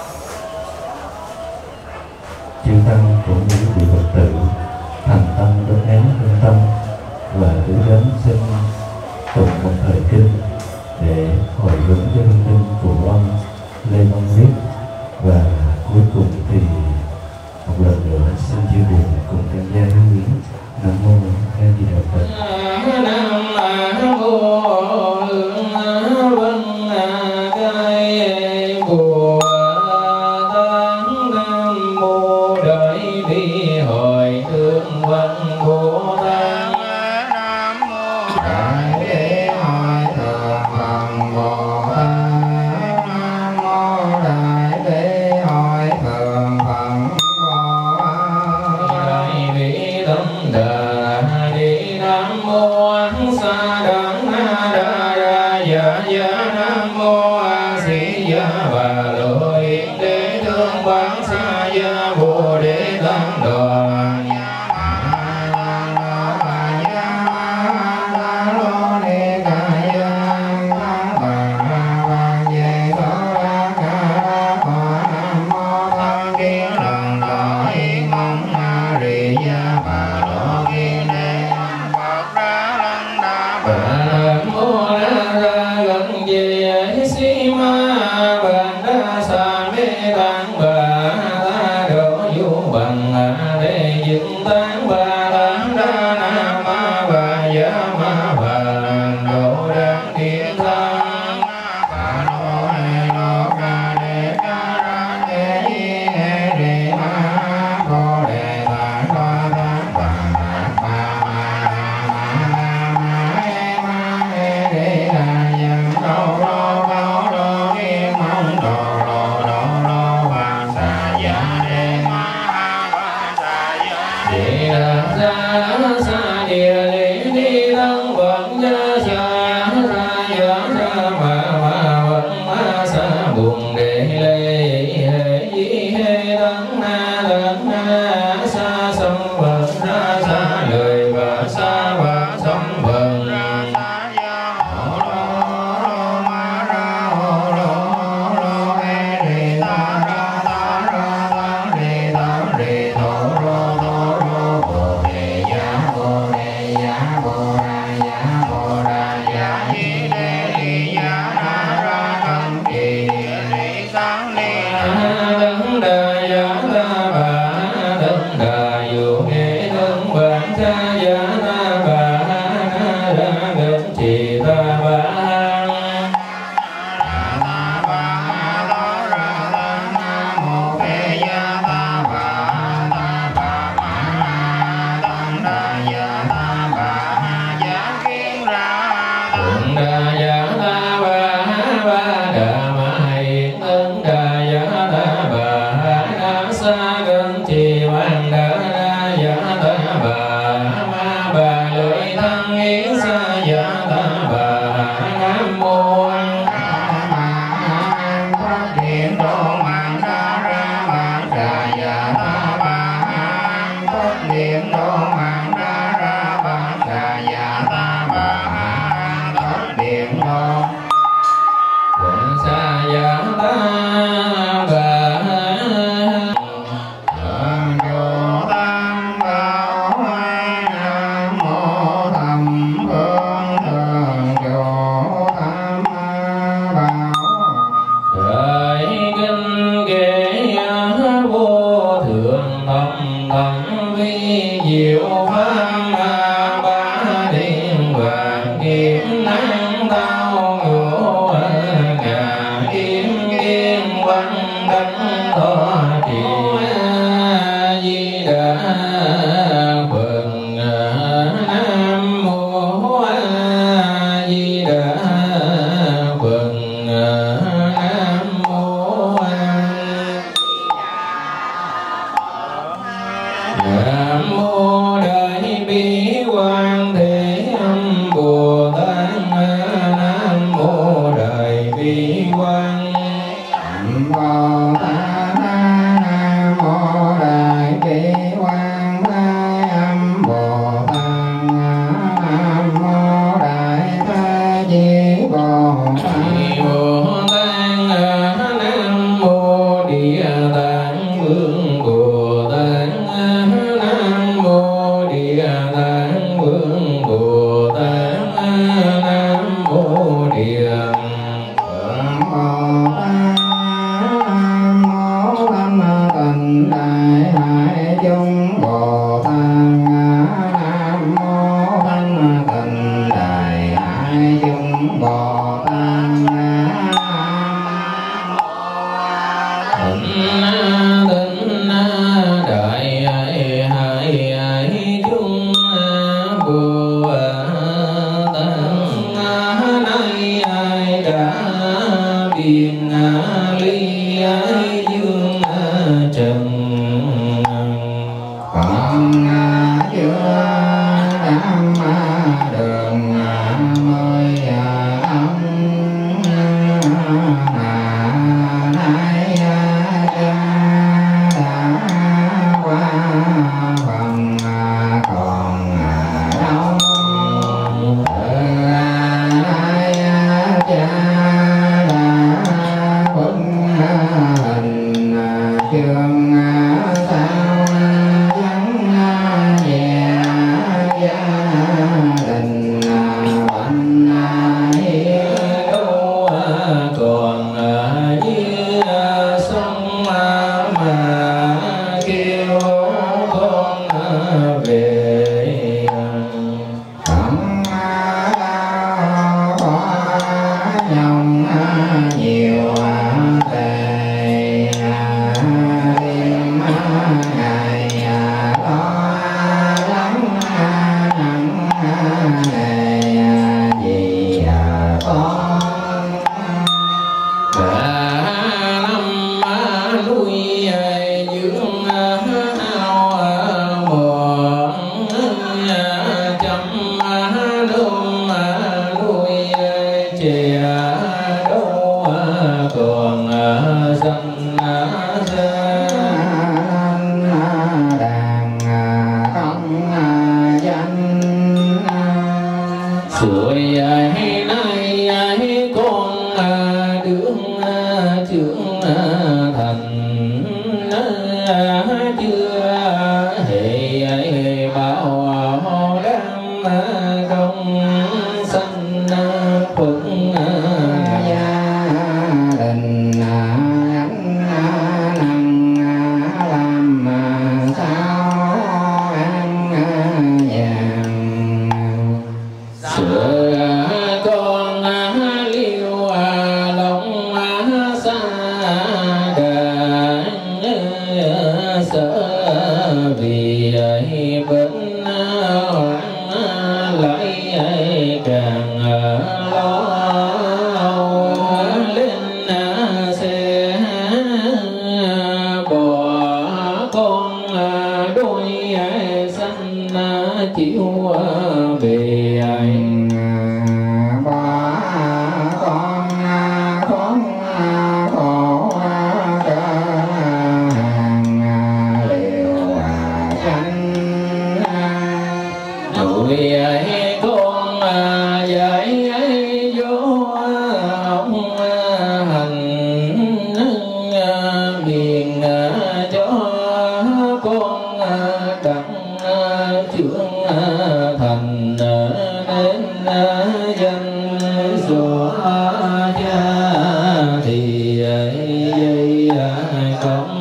chư tăng cũng như vị Phật tử thành tâm đốt nén hương tâm và thứ đến xin tụng một thời kinh để hồi hướng cho hương linh của ông Lê Mong Viết. Và cuối cùng thì một lần nữa xin chia buồn cùng tăng gia hữu quyến. Nam mô A Di Đà Phật. Nam mô Vân Cây Bùa Tán, Nam mô Đại Bi Hội Thượng Văn Bồ Tát, Nam mô Đại Bi Hội Thượng Văn Bồ Tát, Nam mô Đại Bi Hội Thượng Văn Bồ Tát, Đại Bi Tâm Đà Đi Nam mô Sa Đẳng Na Đà Phật số cha thì dây công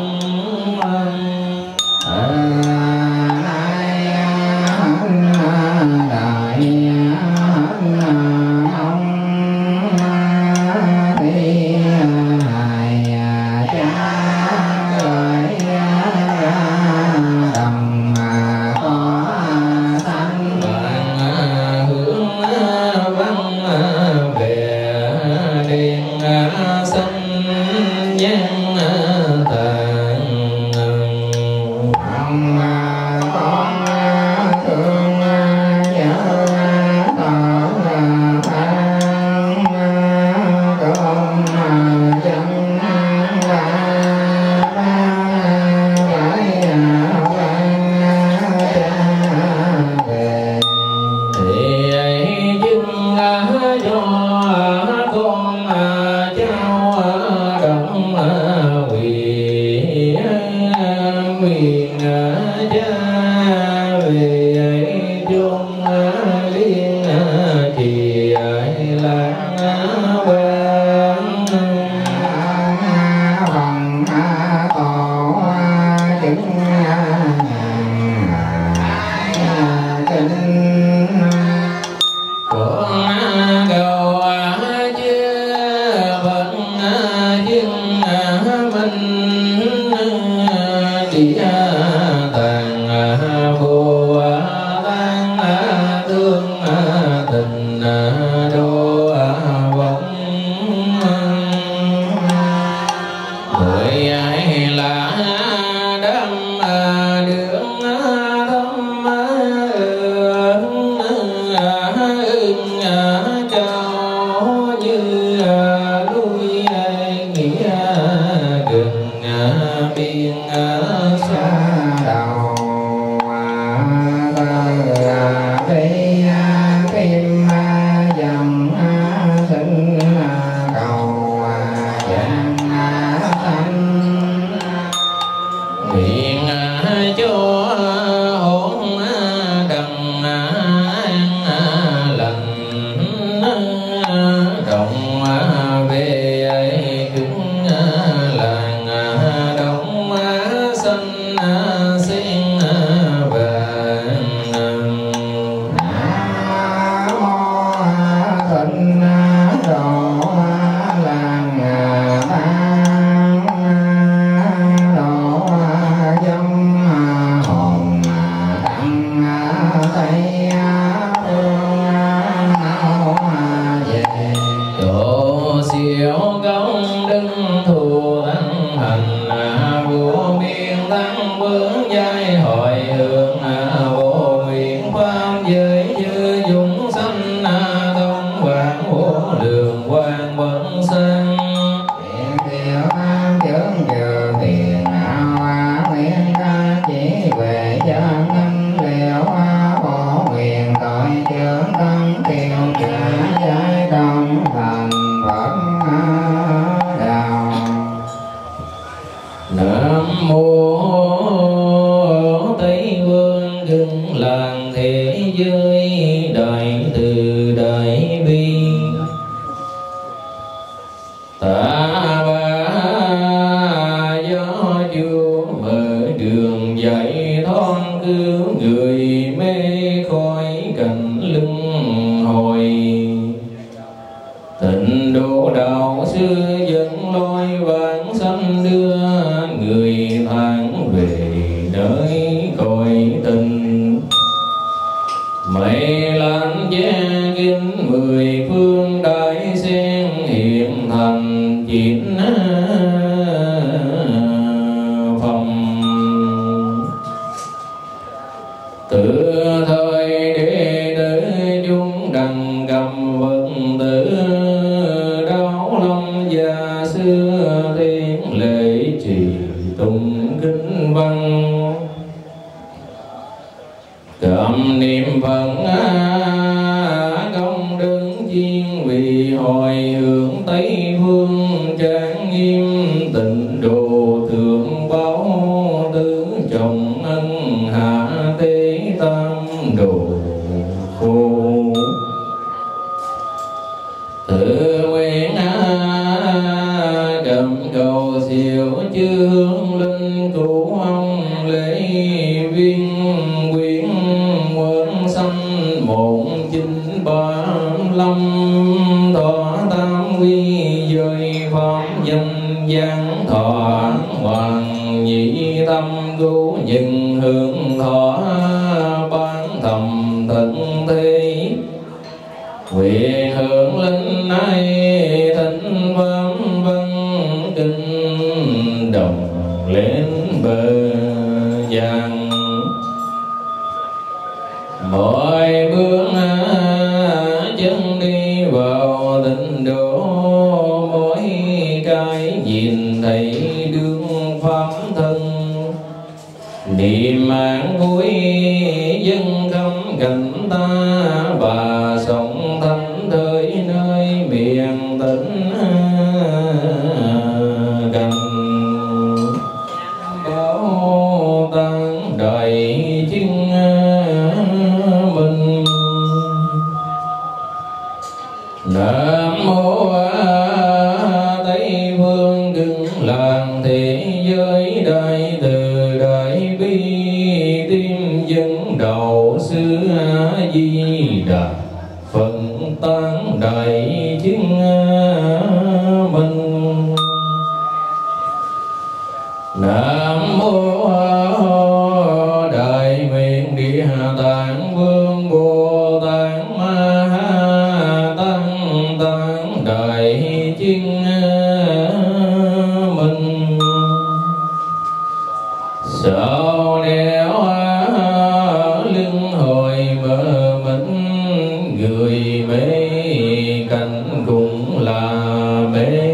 tự nguyện trầm cầu siêu chư hương linh cứu ông lễ viên quyến quân sanh một chín ba lâm thọ tam quy giới pháp danh giảng thọ hoàng nhị tâm cứu nhân hương thọ bán thầm thịnh thế nguyện hưởng linh ai thịnh văn văn kinh đồng lên bờ vàng mọi bước chân đi vào tịnh độ mỗi cái nhìn thấy đường pháp thân niệm mạng vui dân khâm cảnh ta bà sống thánh đời nơi miền tĩnh cảnh báo tăng đầy chứng minh. Nam mô Tây phương cực lạc thế giới đại từ đại bi tim dân đầu sư A Di Đà Phật tăng đại chứng minh. Nam mô Đại Nguyện Địa Tạng Vương Bồ Tát Ma Ha Tăng tăng đại chứng minh. Sao đeo lưng hồi mờ mịt người mê cảnh cũng là mê.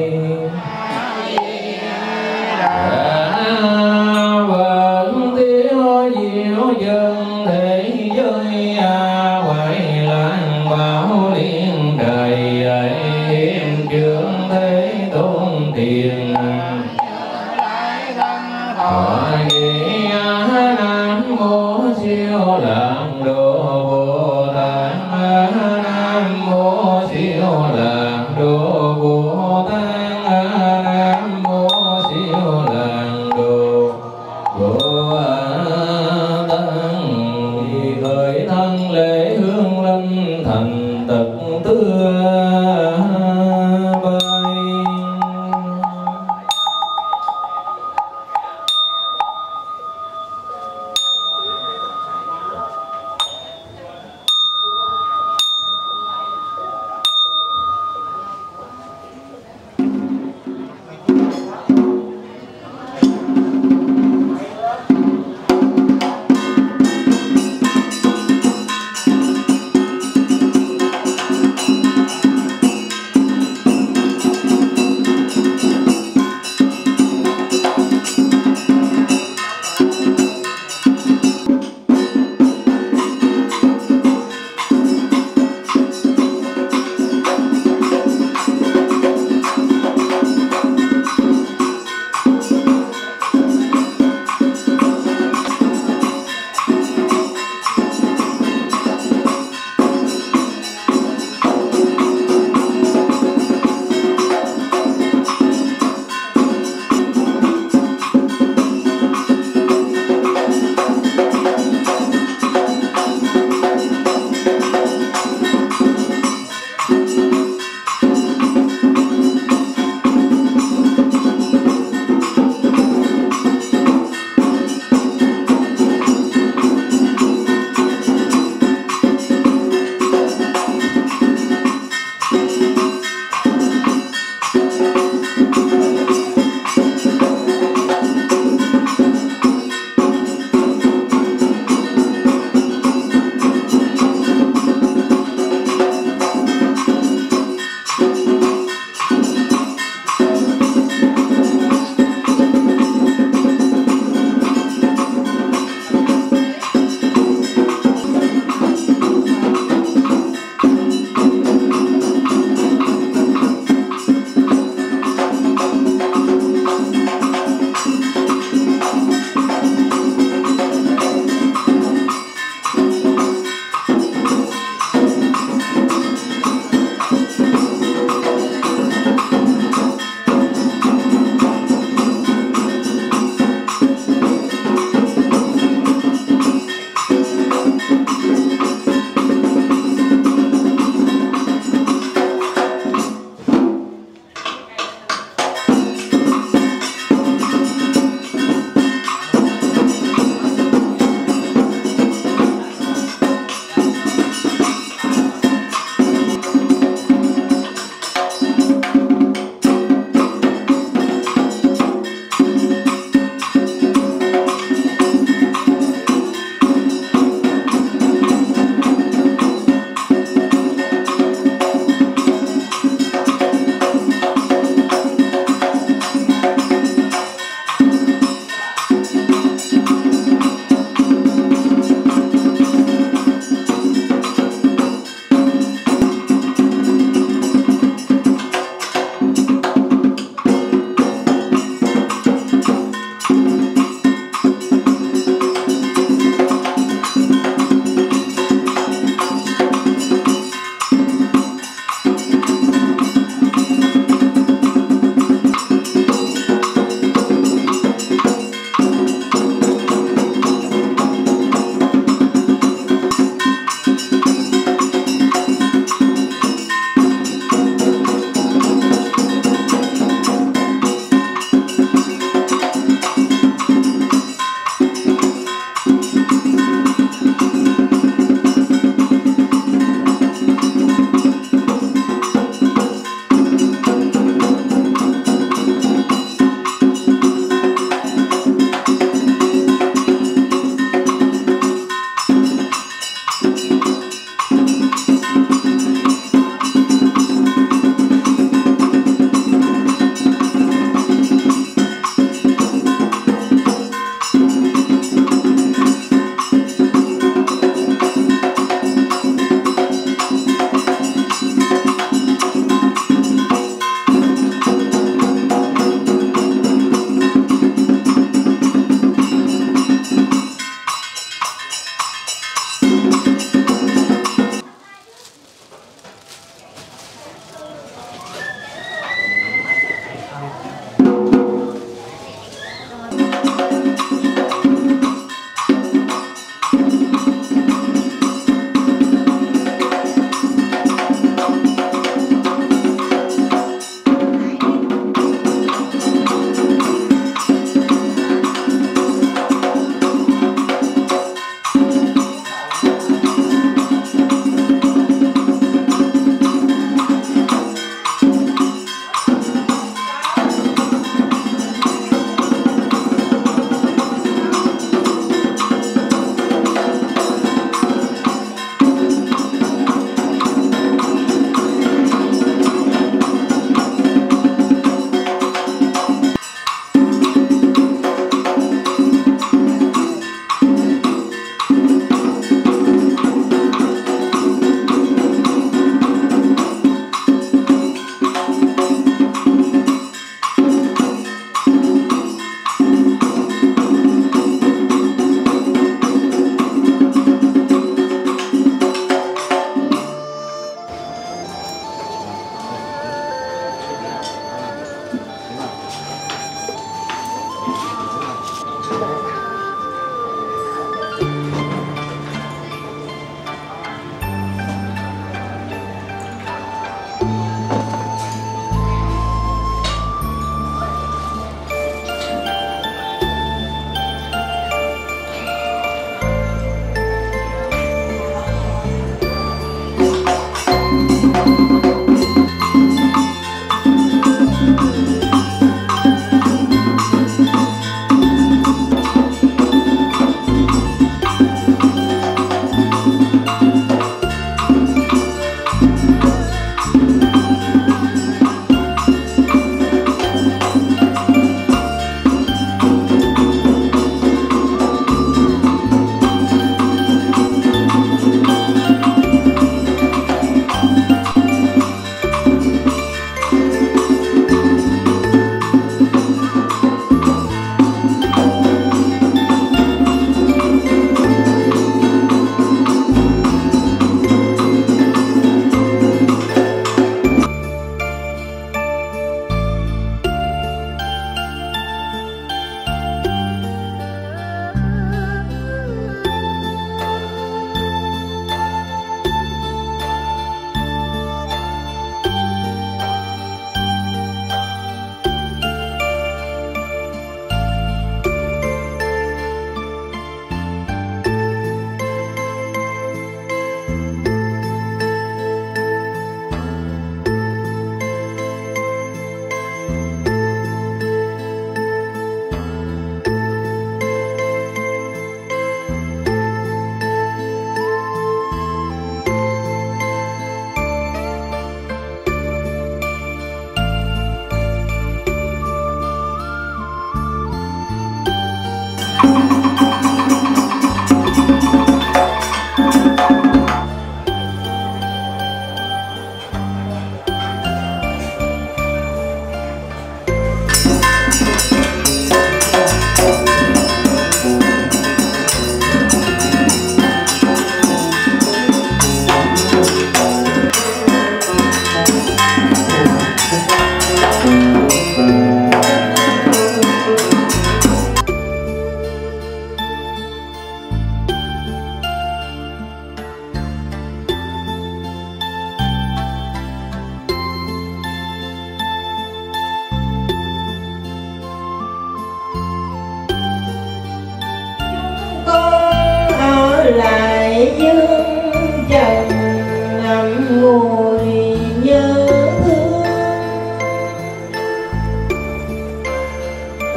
Vẫn thiếu diệu dân thế giới hoài lan bảo liên đời em trường thế tôn tiền hỏi Nam mô siêu lạc độ Bồ Tát. Nam mô siêu lạc độ Bồ Tát. Nam mô siêu lạc độ Bồ Tát. Khởi thân lễ hương linh thành tật tưa bay.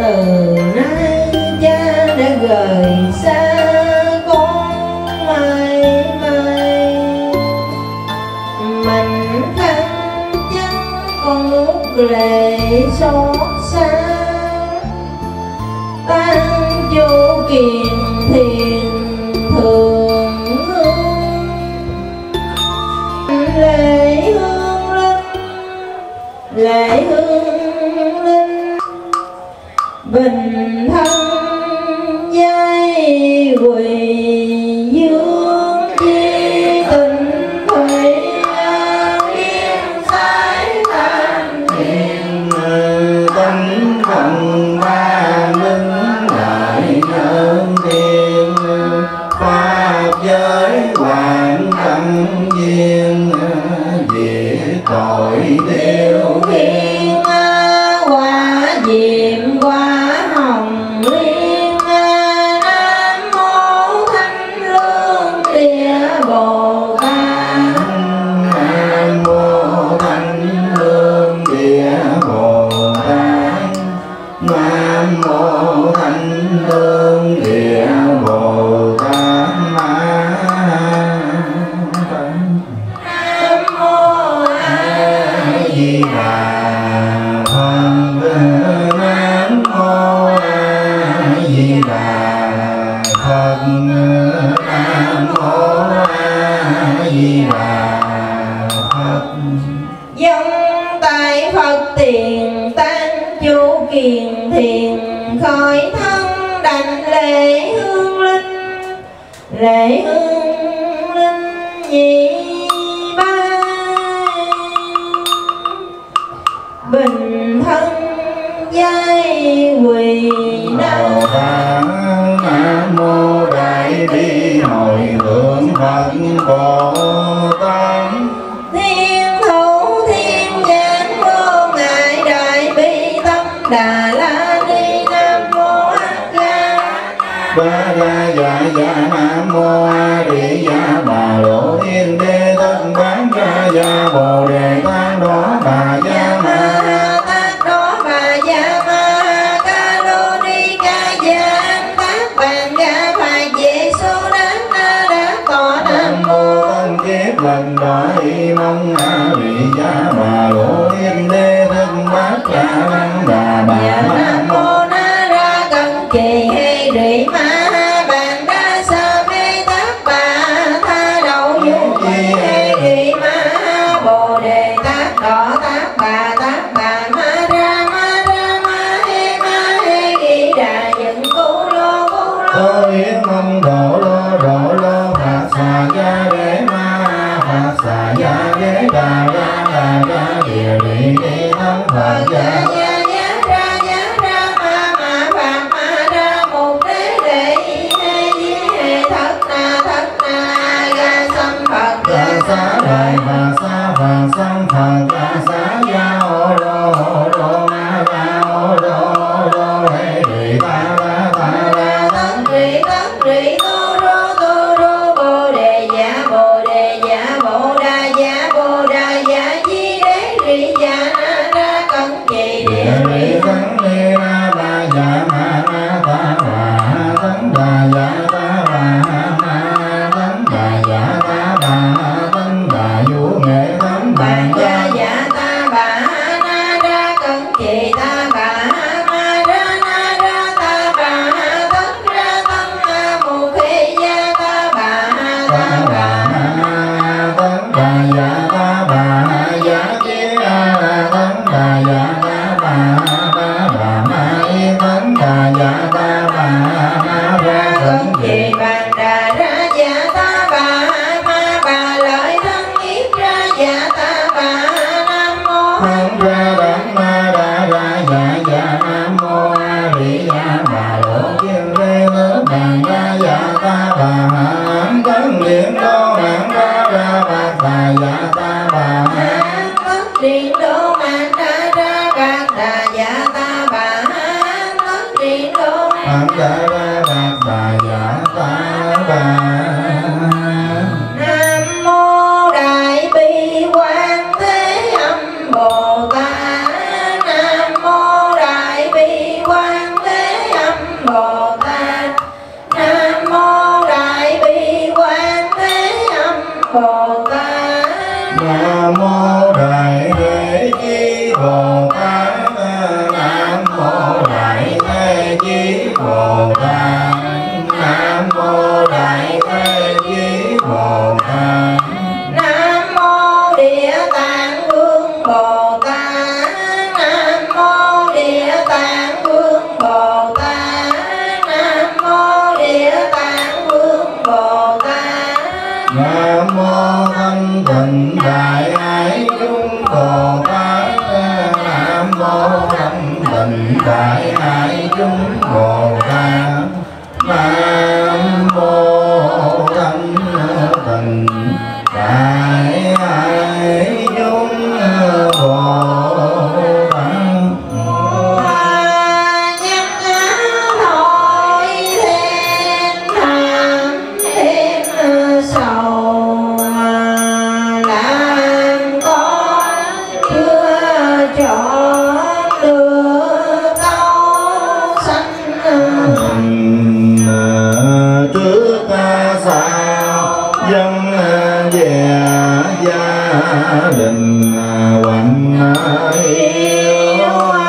từ nay cha đã rời xa con mãi mãi. Mình khăn chân con nuốt lệ xót xa, tan vô kiền thiền thường hương. Lệ hương linh, lệ hương linh, bình thân giai quỳ dương chi tình thủy yên sái thanh thiền. Tánh không ba minh lại nhân thiên, pháp giới hoàn tâm duyên diệt tội tiêu thiên. Quả diệm quả hồng liên, nam mô thanh lương địa bồ tát. Nam mô thanh lương địa bồ tát. Nam mô thanh lương địa bồ tát. Nam mô A Di Đà Phật. Nam mô A Di Đà Phật. Nam mô A Di Đà Phật. dòng tại Phật tiền tan chu kiền thiền, khỏi thân đảnh lễ hương linh, lễ hương linh nhị ba. Bình thân giai quỳ Bồ Tát. Nam mô Đại Bi Hội Thượng Phật Bồ Tát. thiên thủ thiên nhãn vô ngại đại bi tâm đà la ni. Nam mô A Ra Ba ra dạ dạ. Nam mô A Di Đà Bà Lộ Thiên Đế Tất Bán Ra Dạ Bồ Đề Tát Đó Bà Gia Ma. Tát đó bà gia ma ca lô ni ca gia tát bàn ga phải về số đát na đát tọa. Nam Nam mô mô Tân Kiếp lần đợi mong A Di Đà Bà Lộ Thiên Đế Tất Bán Ra Năng Đà Bà. Nam Nam mô mô na ra cận kỳ hay rỉ ma bàn đa sa mê tát bà tha đầu du kỳ hay rỉ ma bồ đề tát đỏ tát bà tát bà ma ra ma ra ma he ma he ghi đà những cô lô cô lô. Tôi yết mong độ lô độ lô phạt xà gia đế ma. Phạt xà gia đế đà ra đà ra địa vị đi thắng phật Phật gia. gia gia gia ra gia ra ma ma phạt ma ra một đế đệ he di he thất na thất na ga sâm Phật Ra gia xá đại và xá phật sanh phật. Ra xá gia ô lô ô lô ma ra ô lô ô lô hệ vị ta ra ta ra. tấn rỉ tấn rỉ tô rô tô rô bồ đề dạ bồ đề dạ bồ đà dạ bồ đà dạ di đế rỉ dạ na ra cẩn trì Địa vị tấn ni na ba dạ ma na ta bà. Tấn đà dạ ta bà ma. Tấn đà dạ ta bà. Tấn đà vũ nghệ tấn bàn bàn gia gia. dạ ta bà na ra cẩn trì ta bà ma ra na ra ta bà tấn ra tân na mù khi gia ta bà ta Tấn bà. đà tấn đà dạ ta bà. Dạ chi a tấn đà dạ ta bà. Ba bà ma y tấn đà dạ ta bà. Ma ra Cẩn tấn trì trì. bàn đà ra dạ ta bà ma bà lợi thân yết ra dạ ta bà. Nam mô Thân ra đẳng ma đa ra dạ dạ. Nam mô A Di Đà Bà Lộ Thiên Đế Lớp Bàn ra dạ ta bà. Ám tấn điện đô mạng ra ra bạc đà dạ ta bà. Tất điện đô mạng ra ra bạc đà dạ ta bà. Tất điện đô Ám ra ra bạc đà dạ ta bà. Nam mô Đại Bi Quan Thế Âm Bồ Tát. Nam mô Đại Bi Quan Bồ Tát, Nam mô Đại Thế Chí Bồ Tát, Nam mô Đại Thế Chí Bồ Tát. Nam mô Địa Tạng Vương Bồ Tát, Nam mô Địa Tạng Vương Bồ Tát, Nam mô Địa Tạng Vương Bồ Tát. Nam mô Thanh Tịnh Đại Ái Chúng Bồ Tát, Nam mô Thanh Tịnh Đại Ái Chúng Bồ Tát, Nam mô Thanh Tịnh Đại Ái Chúng Bồ Tát. Trước sao dân về gia đình quạnh yêu,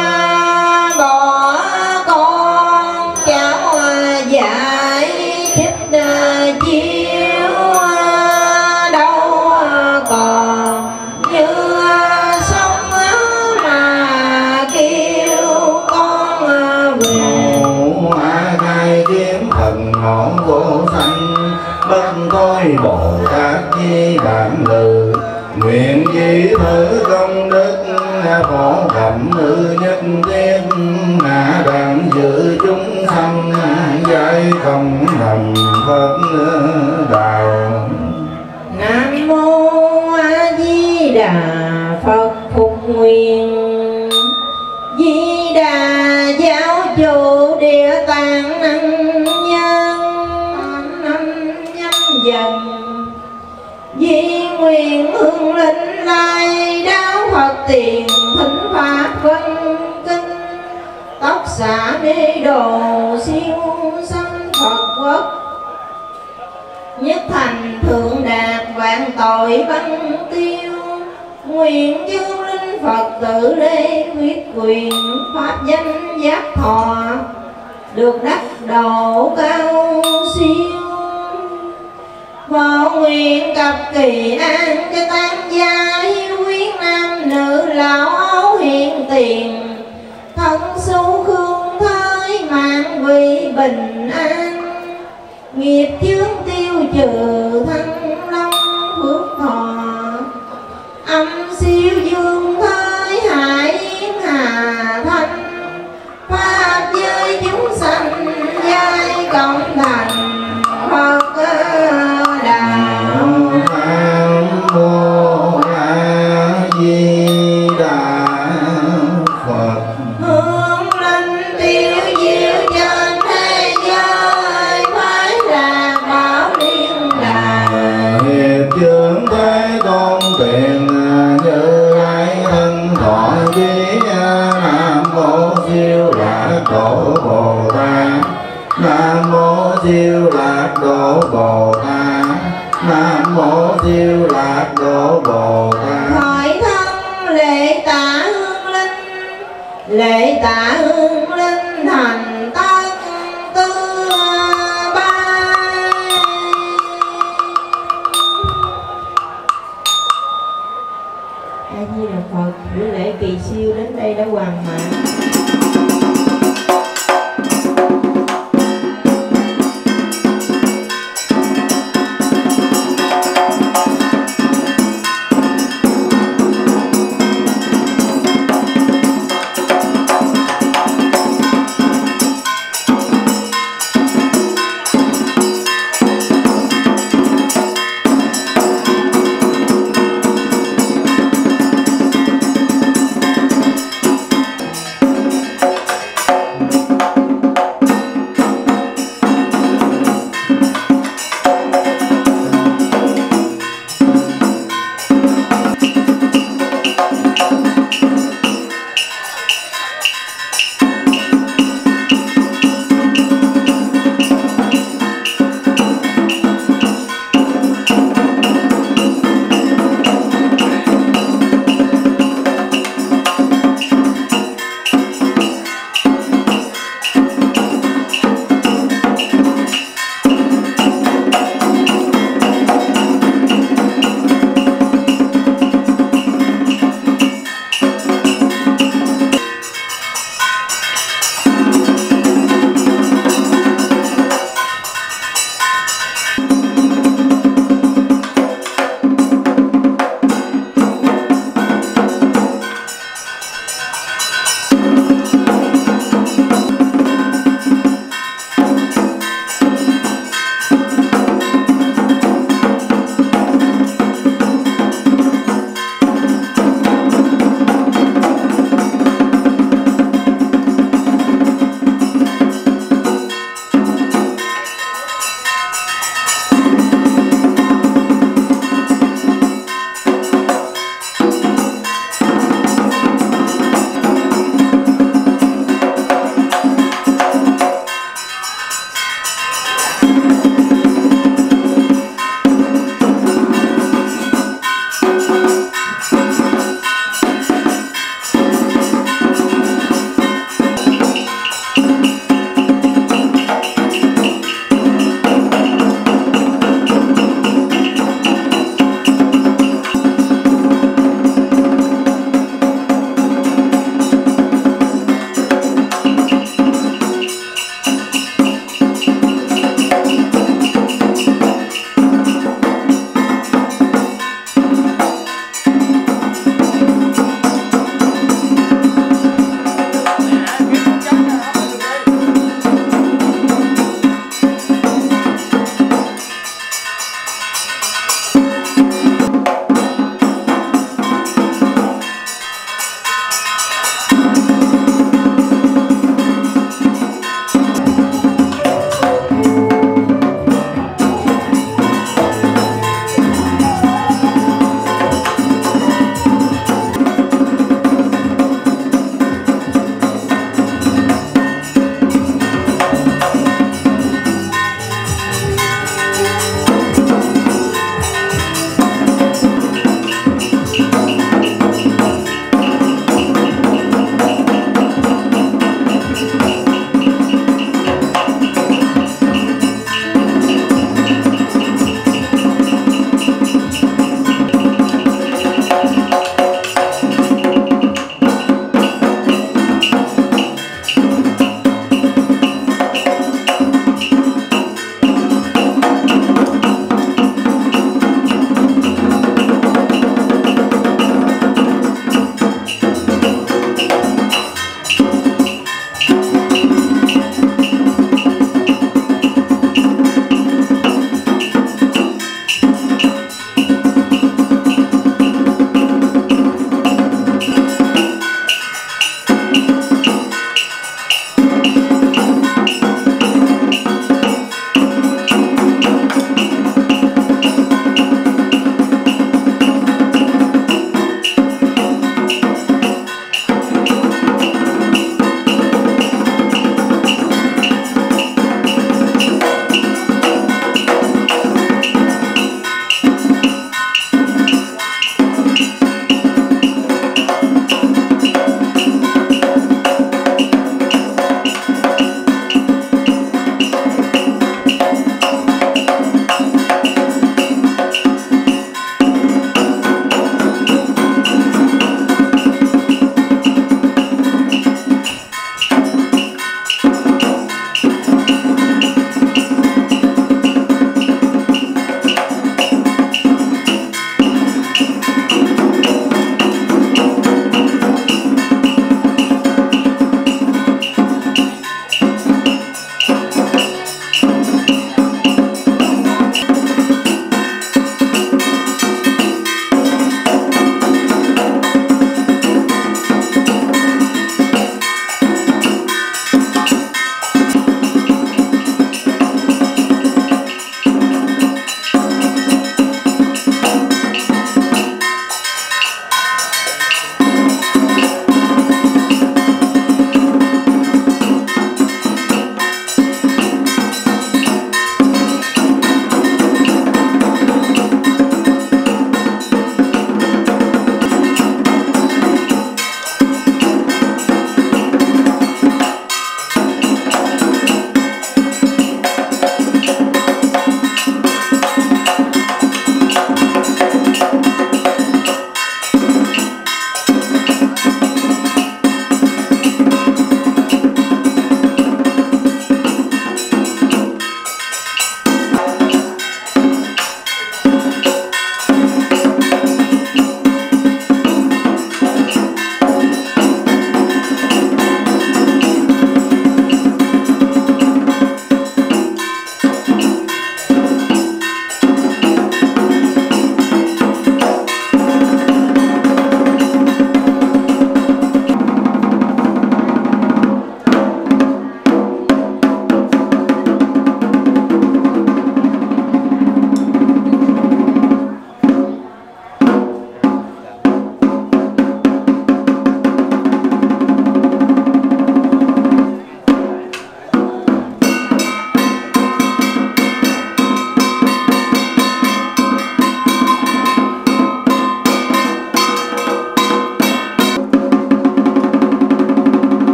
bỏ con cháu dạy thích chiếu, đâu còn như sống mà kêu con về. Khai kiếm thần ngọn vô sanh, bất thôi Bồ Tát Di Đản Lừ. Nguyện di thử công đức phổ cẩm ư nhất thiết, ngã đẳng dự chúng sanh giải công thành Phật đạo. Nam mô A Di Đà Phật phục nguyện, Di Đà giáo chủ Địa Tạng năng nhân, năm nhâm dần di nguyện hương linh lai, đạo Phật tiền thính pháp vân kinh, tóc xả đế đồ siêu sanh Phật quốc, nhất thành thượng đạt vạn tội băng tiêu. Nguyện dương linh Phật tự lễ quyết quyền, pháp danh giác thọ được đắc độ cao siêu. Võ nguyện cập kỳ an cho tam gia hiếu quyến nam nữ, lão ấu hiện tiền thân su khương thái mạng vị bình an. Nghiệp chướng tiêu trừ thăng long phước thọ, âm siêu dương thái hải yến hà thanh. Pháp giới chúng sanh giai cộng thành Phật đạo. Nam mô A Di Đà Phật. Hương linh tiêu diệu trên thế giới, phải là bảo liên đà. Hiệp chướng Thế Tôn tiền như lai thân thọ chí. Nam mô Siêu Lạc Độ Bồ Tát, Nam mô Siêu Lạc Độ Bồ Tát, Nam mô Siêu Lạc Độ Bồ Tát. Hỏi thân lễ tạ hương linh, lễ tạ hương linh thành tất tư ba. A Di Đà Phật. Buổi lễ kỳ siêu đến đây đã hoàn mãn.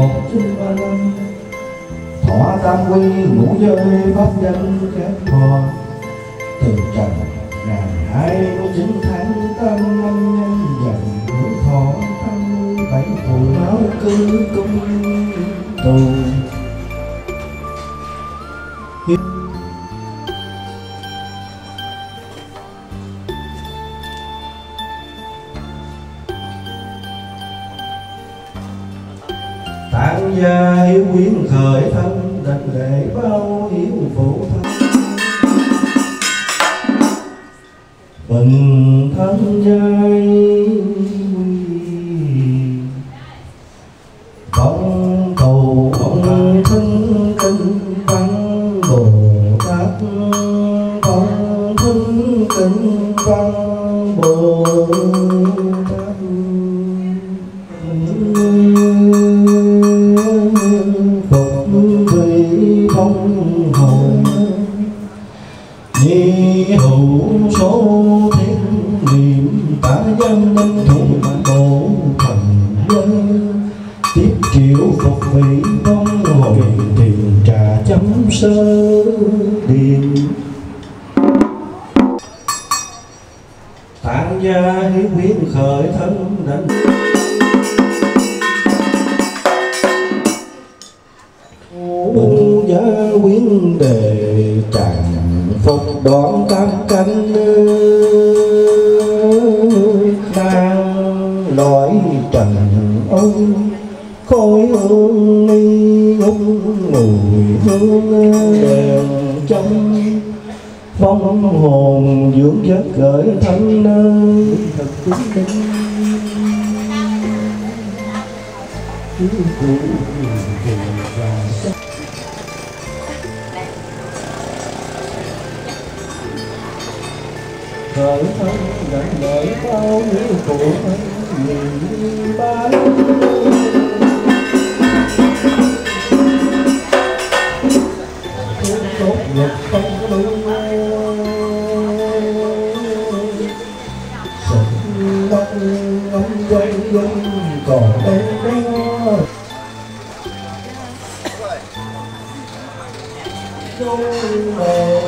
một chín ba năm thọ tam quy ngũ giới pháp danh các thọ từ trần ngày hai mươi chín tháng tám năm nhâm dần hưởng thọ tám mươi bảy tuổi áo cư cung tù. Tạng gia hiếu quyến khởi thân đảnh lễ bao hiếu phụ thân. Bình thân giai phong cầu ông thân kinh văn Bồ Tát phong thân kinh văn Bồ Tát. Phong hồn nhi hữu số thiên niệm tả dân nhân thủ bộ thần dân tiếp triệu phục vị phong hồi tiền trà chấm sơ điện. Tạng gia hiếu quyến khởi thân đảnh Bình gia quyến đề tràng phục đoạn tam canh đang lõi trần ông khói hương nghi ngút mùi hương đèn trong phong hồn dưỡng giấc gửi thân nơi thật kính kính. Khởi thân đảnh lễ bao hiếu phụ thân nhị ba tốt nghiệp tâm linh sẵn đất âm dân dân còn đây đó đôi bờ.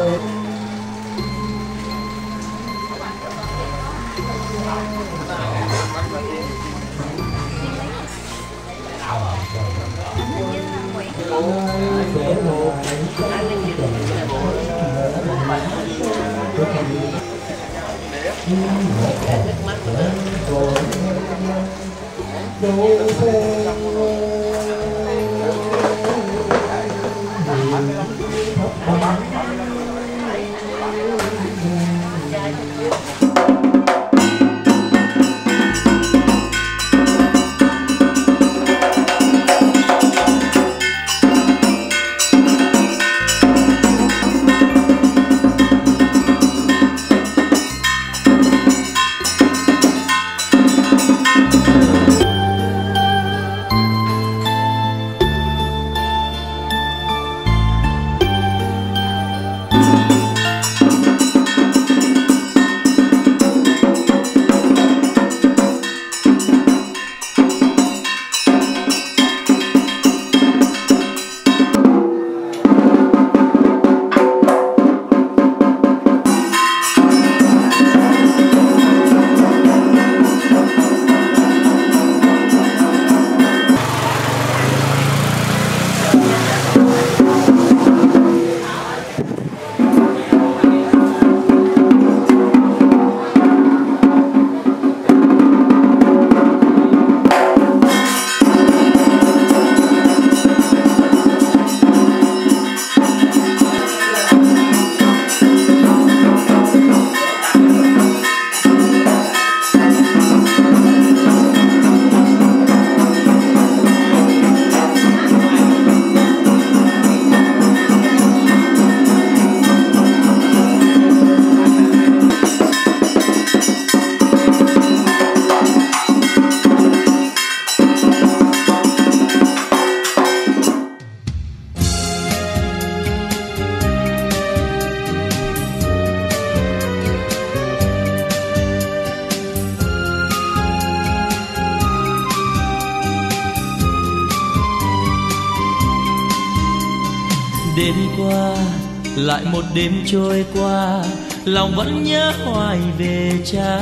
Đêm qua lại một đêm trôi qua, lòng vẫn nhớ hoài về cha.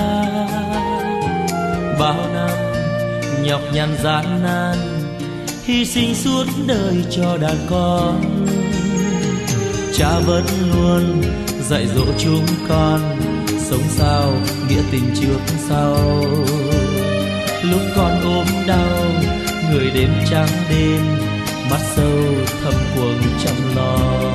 Bao năm nhọc nhằn gian nan, hy sinh suốt đời cho đàn con. Cha vẫn luôn dạy dỗ chúng con, sống sao nghĩa tình trước sau. Lúc con ốm đau, người đến trắng đêm, mắt sâu thầm cuồng chăm lo.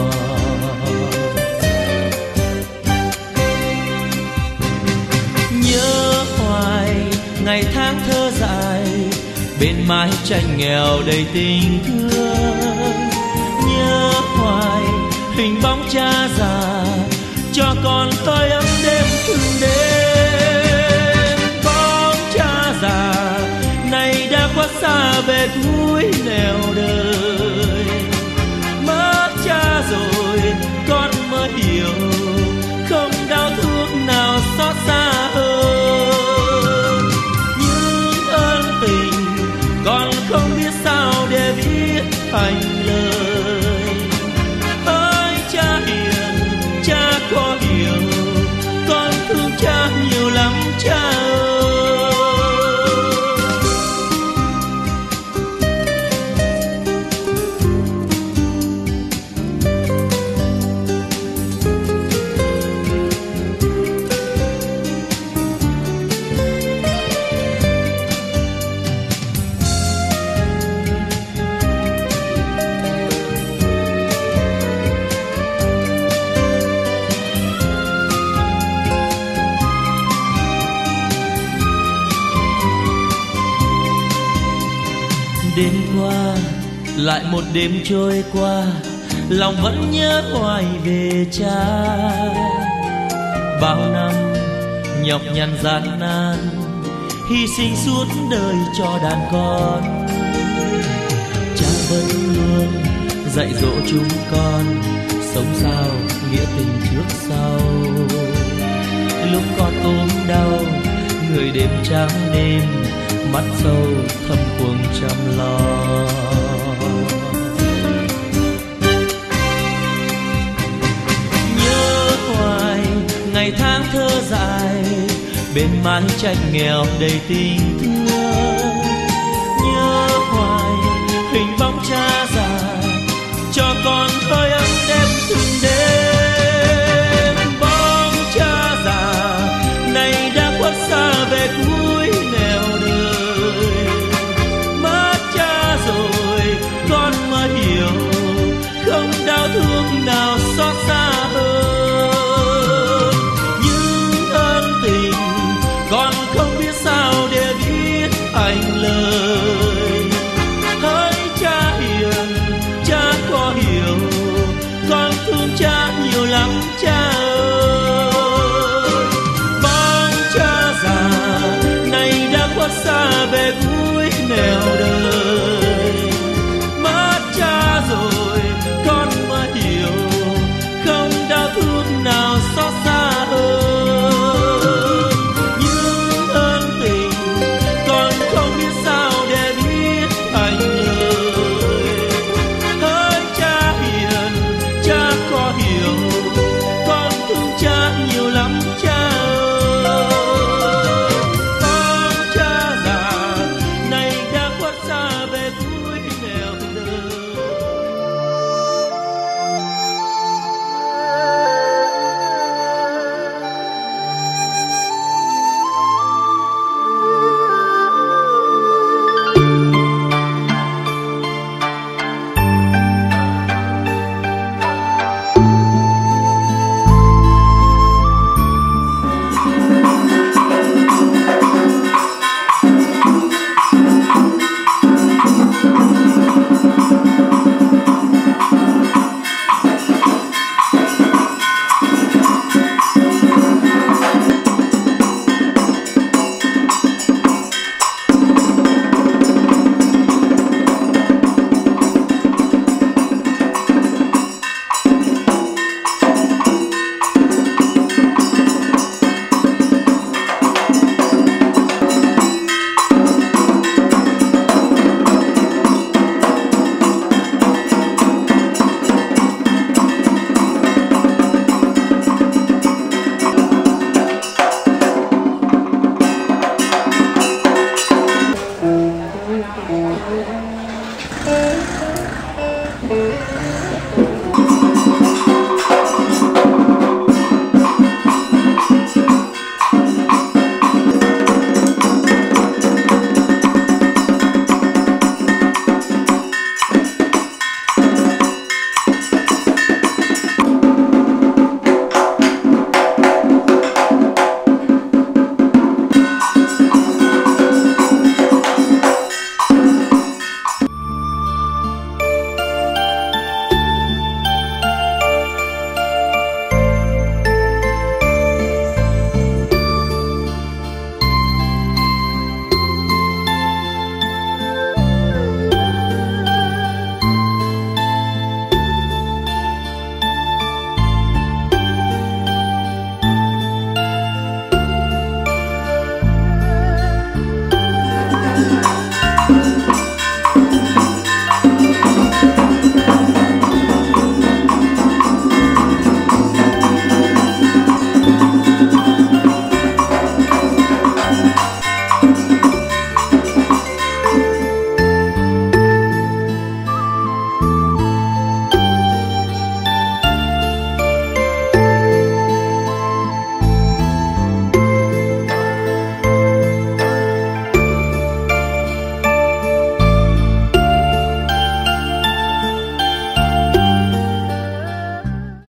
Nhớ hoài ngày tháng thơ dại, bên mái tranh nghèo đầy tình thương. Nhớ hoài hình bóng cha già, cho con hơi ấm đêm thương đêm. Bóng cha già này đã quá xa về cuối nẻo đời. Mất cha rồi con mới hiểu, không đau thương nào xót xa hơn. Những ơn tình con không biết sao để viết thành lời. Hỡi cha hiền, cha có hiểu, con thương cha nhiều lắm cha ơi. Đêm qua lại một đêm trôi qua, lòng vẫn nhớ hoài về cha. Bao năm nhọc nhằn gian nan, hy sinh suốt đời cho đàn con. Cha vẫn luôn dạy dỗ chúng con, sống sao nghĩa tình trước sau. Lúc con ốm đau, người đêm trắng đêm, mắt sâu thầm cuồng chăm lo. Nhớ hoài ngày tháng thơ dại, bên mái tranh nghèo đầy tình thương. Nhớ hoài hình bóng cha già, cho con hơi ấm đêm từng đêm. Bóng cha già này đã khuất xa về cuối nẻo đời. Mất cha rồi con mới hiểu, không đau thương nào xót xa hơn. Những ơn tình con không biết sao để viết thành lời. Hỡi cha hiền, cha có hiểu, con thương cha nhiều lắm cha ơi. Bóng cha già này đã khuất xa về cuối nẻo đời. Mất cha rồi con mới hiểu, không đau thương nào xót xa